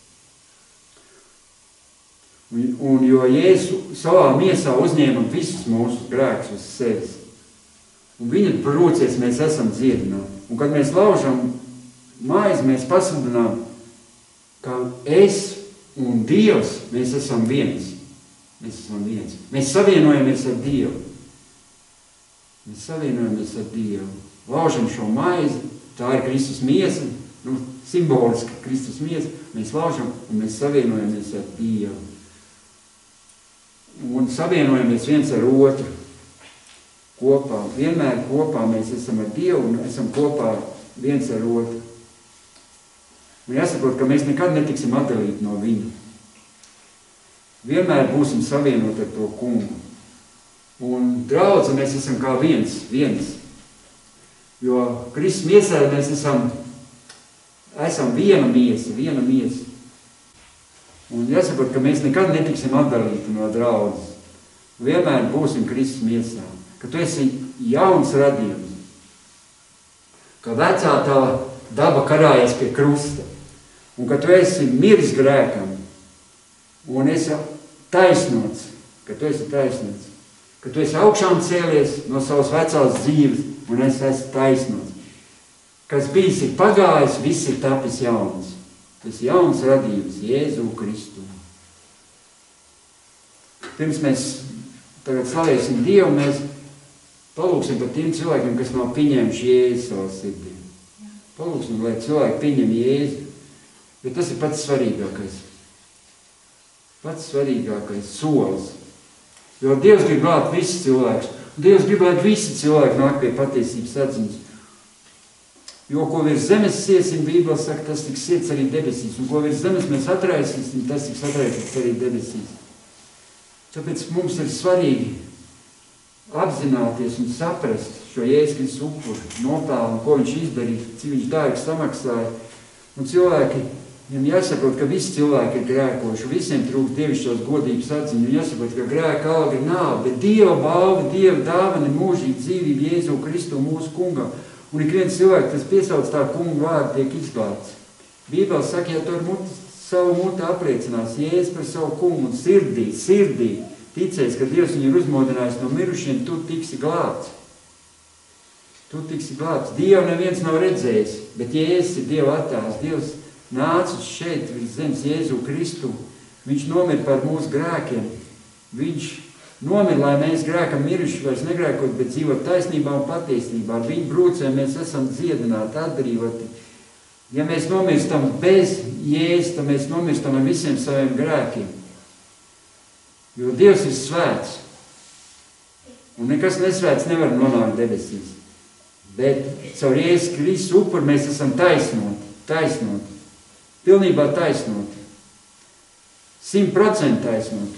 Un, un jo Jēzus savā miesā uzņēma visus mūsu grēkus uz sevis. Un viņa brūcies mēs esam dziedināti. Un kad mēs laužam maizi, mēs pasludinām, ka es un Dievs, mēs esam viens. Mēs esam viens. Mēs savienojamies ar Dievu. Mēs savienojamies ar Dievu. Laužam šo maizi, tā ir Kristus miesa, nu, simboliski Kristus miesa. Mēs laužam un mēs savienojamies ar Dievu. Un savienojamies viens ar otru kopā. Vienmēr kopā mēs esam ar Dievu un esam kopā viens ar otru. Un jāsaprot, ka mēs nekad netiksim atdalīti no viņa. Vienmēr būsim savienoti ar to kungu. Un draudze mēs esam kā viens, viens. Jo Kristus miesā mēs esam, esam viena miesa, viena miesa. Un jāsaprot, ka mēs nekad netiksim atdalīti no draudzes. Vienmēr būsim Kristus miesā. Ka tu esi jauns radījums. Ka vecā tava daba karājas pie krusta. Un ka tu esi miris grēkam. Un esi taisnots. Ka tu esi taisnots. Ka tu esi augšām cēlies no savas vecās dzīves. Un es esmu taisnots. Kas bijis ir pagājis, viss ir tapis jauns. Tas jauns radījums, Jēzu Kristu. Pirms mēs tagad slavēsim Dievu, mēs palūksim par tiem cilvēkiem, kas nav pieņēmuši Jēzu savā sirdī. Palūksim, lai cilvēki pieņem Jēzu. Bet tas ir pats svarīgākais. Pats svarīgākais solis. Jo Dievs grib glābt visus cilvēkus. Dievs grib, lai visi cilvēki nāk pie patiesības atziņas. Jo, ko virs zemes siesim, Bībele saka, tas tiks siets arī debesīs. Un ko virs zemes mēs atraisīsim, tas tiks atraisīts arī debesīs. Tāpēc mums ir svarīgi apzināties un saprast šo Jēzus Kristus upuri, nopelnu, ko viņš izdarīja, cik viņš dārgi samaksāja. Un cilvēki, viņam jāsaprot, ka visi cilvēki ir grēkoši, visiem trūkst dievišķos godības atziņu, un jāsaprot, ka grēka alga ir nāve, bet Dieva balva, Dieva dāvana mūžīgi dzīvība Jēzu Kristu mūsu kungam. Un ik viens cilvēks, kas piesauc tā kungu vārdu, tiek izglābts. Bībele saka, ja tu ar muti, savu muti apliecinās Jēzus par savu kungu un sirdī, sirdī, ticēs, ka Dievs viņu ir uzmodinājis no mirušiem, tu tiksi glābts. Tu tiksi glābts. Dievu neviens nav redzējis, bet Jēzus ir Dieva attēls. Dievs nāca šeit virs zemes Jēzu Kristu. Viņš nomira par mūsu grēkiem. Viņš nomir, lai mēs grēkam miruši vairs negrēkot, bet dzīvot taisnībā un patiesībā. Ar viņu brūcēm mēs esam dziedināti, atbrīvoti. Ja mēs nomirstam bez Jēzus, tad mēs nomirstam ar visiem saviem grēkiem. Jo Dievs ir svēts. Un nekas nesvēts nevar nonākt debesīs. Bet caur Jēzus Kristus upuri mēs esam taisnoti, taisnoti. Pilnībā taisnoti. Simt procenti taisnoti.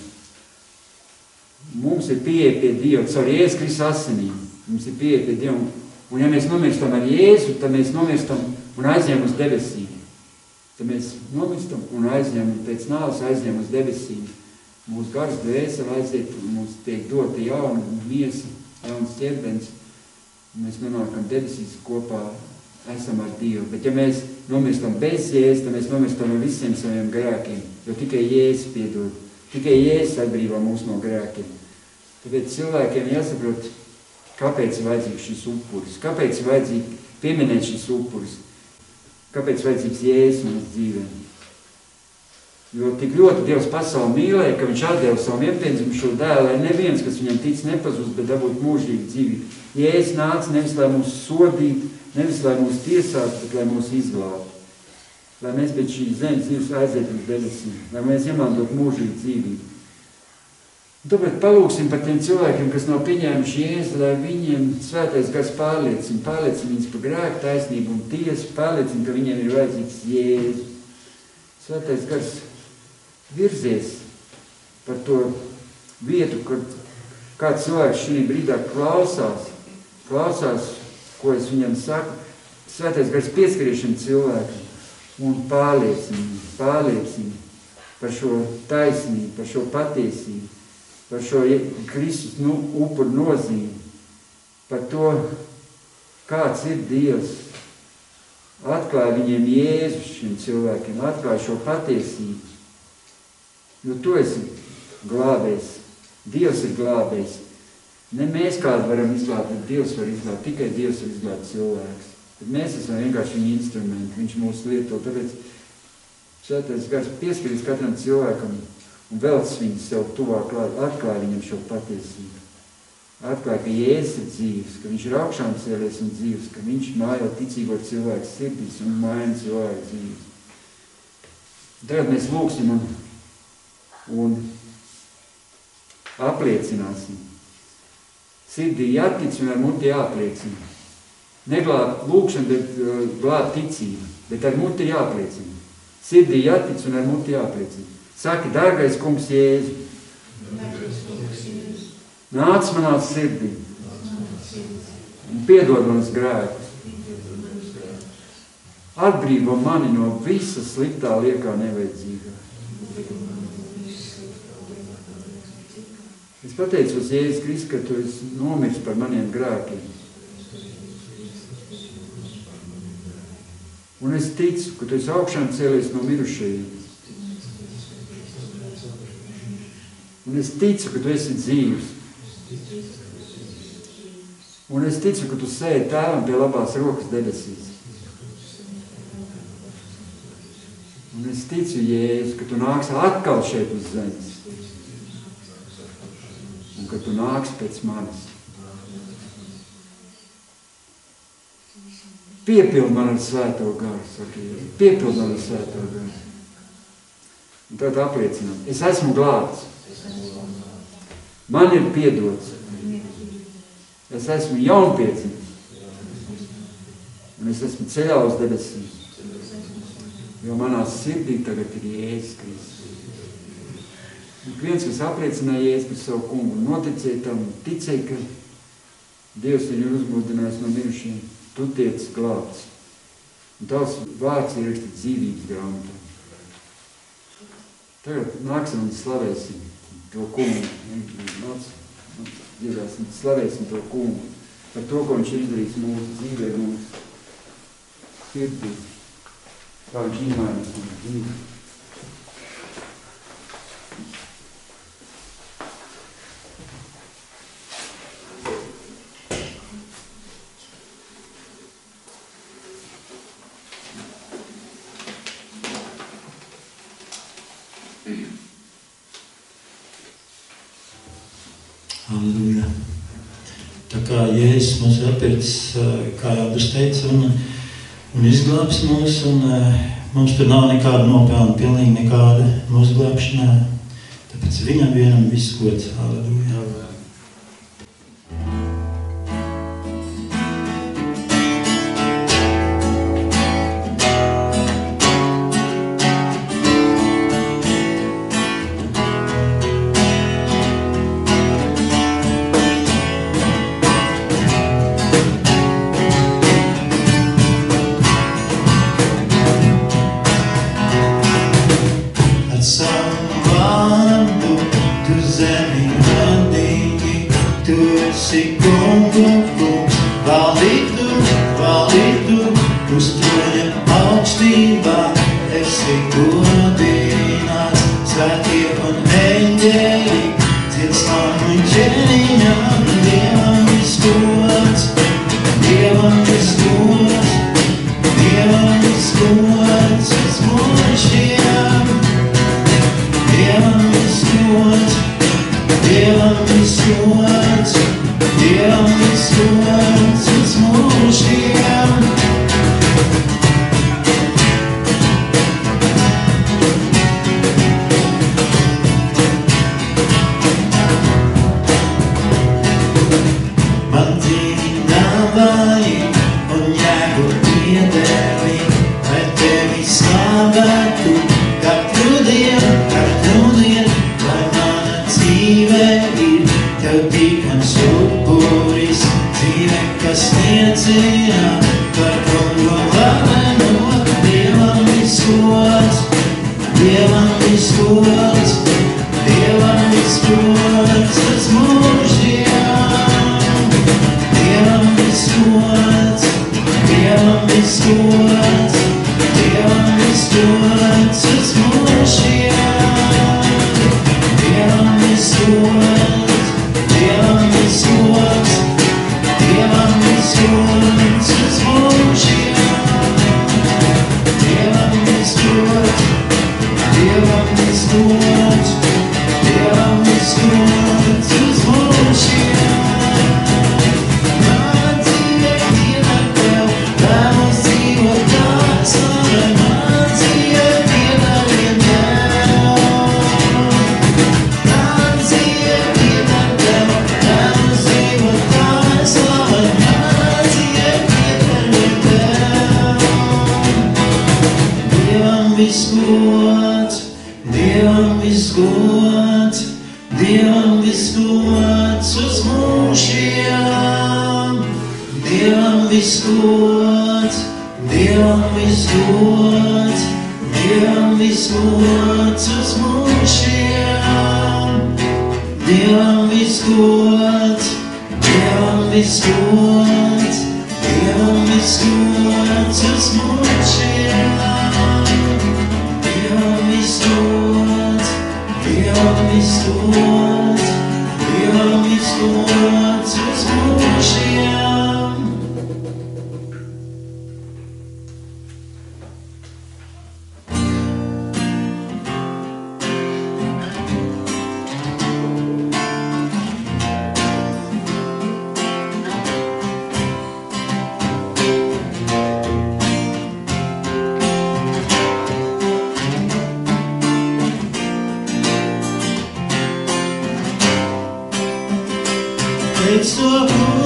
Mums ir pieeja pie Dieva, caur Jēzus Kristus asinīm. Mums ir pieeja pie Dieva. Un ja mēs nomirstam ar Jēzu, tad mēs nomirstam un aizņem uz debesīm. Tad mēs nomirstam un aizņem, pēc nāves aizņem uz debesīm. Mūsu gars dvēsele aiziet, mums tiek dota jauna miesa, jauns ķermenis. Mēs nonākam debesīs kopā, esam ar Dievu. Bet ja mēs nomirstam bez Jēzus, tad mēs nomirstam ar visiem saviem grēkiem. Jo tikai Jēzus piedod. Tikai Jēzus atbrīvā mūs no grēkiem. Tāpēc cilvēkiem jāsaprot, kāpēc ir vajadzīgs šis upuris, kāpēc ir vajadzīgi pieminēt šis upuris, kāpēc vajadzīgs Jēzus mūsu dzīvē. Jo tik ļoti Dievs pasauli mīlēja, ka viņš atdeva savu vienpiedzimušo dēlu, lai neviens, kas viņam tic, nepazūst, bet dabūt mūžīgu dzīvību. Jēzus nāca nevis, lai mūs sodītu, nevis, lai mūs tiesātu, bet lai mūs izglābtu. lai mēs pēc šīs zemes dzīves aiziet uz debesīm, lai mēs iemantot mūžīgu dzīvību. Un tāpēc palūksim par tiem cilvēkiem, kas nav pieņēmuši Jēzu, lai viņiem svētais gars pārliecina, pārliecina viņus par grēku, taisnību un tiesu, pārliecina, ka viņiem ir vajadzīgs Jēzu. Svētais gars virzies par to vietu, kur kāds cilvēks šī brīdā klausās, klausās, ko es viņam saku. Svētais gars pieskarīs šim cilvēkam un pārliecina, pārliecina par šo taisnību, par šo patiesību, par šo Kristus nu, upuru nozīmi, par to, kāds ir Dievs. Atklāja viņiem Jēzus šiem cilvēkiem, atklāja šo patiesību. Jo tu esi glābējs, Dievs ir glābējs. Ne mēs kādu varam izglābt, bet Dievs var izglābt, tikai Dievs var izglābt cilvēks. Bet mēs esam vienkārši viņa instrumenti, viņš mūs lieto, tāpēc svētais gars pieskarīs katram cilvēkam un velc viņu sev tuvāk, atklāja viņam šo patiesību. Atklāja, ka Jēzus ir dzīvs, ka viņš ir augšām cēlies un dzīvs, ka viņš mājo ticīgo cilvēku sirdīs un maina cilvēku dzīves. Tagad mēs lūksim un, un apliecināsim. Sirdī jātic un ar muti jāapliecina. Neglāb lūkšana, bet uh, glāb ticība, bet ar muti jāapliecina. Sirdī jātic un ar muti jāapliecina. Saki, dārgais kungs Jēzu, nāc manā sirdī un piedod manas grēkus. Atbrīvo mani no visa sliktā liekā nevajadzīgā. Es pateicos Jēzus Kristus, ka tu esi nomiris par maniem grēkiem. Un es ticu, ka tu esi augšām cēlies no mirušajiem. Un es ticu, ka tu esi dzīvs. Un es ticu, ka tu sēdi tēvam pie labās rokas debesīs. Un es ticu, Jēzus, ka tu nāksi atkal šeit uz zemes. Un ka tu nāksi pēc manis. Piepild man ar svēto garu, saka Jēzus. Piepild man ar svēto garu. Un tad apliecinām. Es esmu glābts. Man ir piedots. Es esmu jaunpiedzimts. Un es esmu ceļā uz debesīm. Jo manā sirdī tagad ir Jēzus Kristus. Un viens, kas apliecināja Jēzus par savu kungu, noticēja tam, ticēja, ka Dievs viņu uzmūdinājis no mirušiem, tu tiec glābts. Un tavs vārds ir rakstīts dzīvības grāmatā. Tagad nāksim un slavēsim to kungu. Nāc, dziedāsim, slavēsim to kungu par to, ko viņš ir izdarījis mūsu dzīvē, mūsu sirdī. Kā viņš izmainās mūsu dzīvi. Halleluja. Tā kā Jēzus mūs ir atpircis, kā Jānis teica, un, un izglābs mūs, un mums tur nav nekāda nopelna, pilnīgi nekāda mūsu glābšanā. Tāpēc viņam vienam viss gods. Halleluja. Dievam zinām, par kungu varenot, Dievam visgods, Dievam visgods, Dievam visgods uz mūžiem. Dievam visgods, Dievam visgods, Dievam visgods uz mūžiem. Dievam visgods, Dievam visgods, Dievam visgods uz mūžiem. Dievam visgods, Dievam visgods, Dievam visgods uz mūžiem. Man dzīve pieder Tev, lai mums dzīvot tās, lai man dzīve pieder vien Tev. Man dzīve pieder Tev, lai mums dzīvot tās, lai man dzīve pieder vien Tev. Dievam visgods, Dievam visgods, Dievam visgods uz mūžiem. Dievam visgods, Dievam visgods, Dievam visgods uz mūžiem. Dievam visgods, Dievam visgods, Dievam visgods uz mūžiem. Dievam visgods, Dievam visgods, Dievam visgods uz mūžiem. Pēc to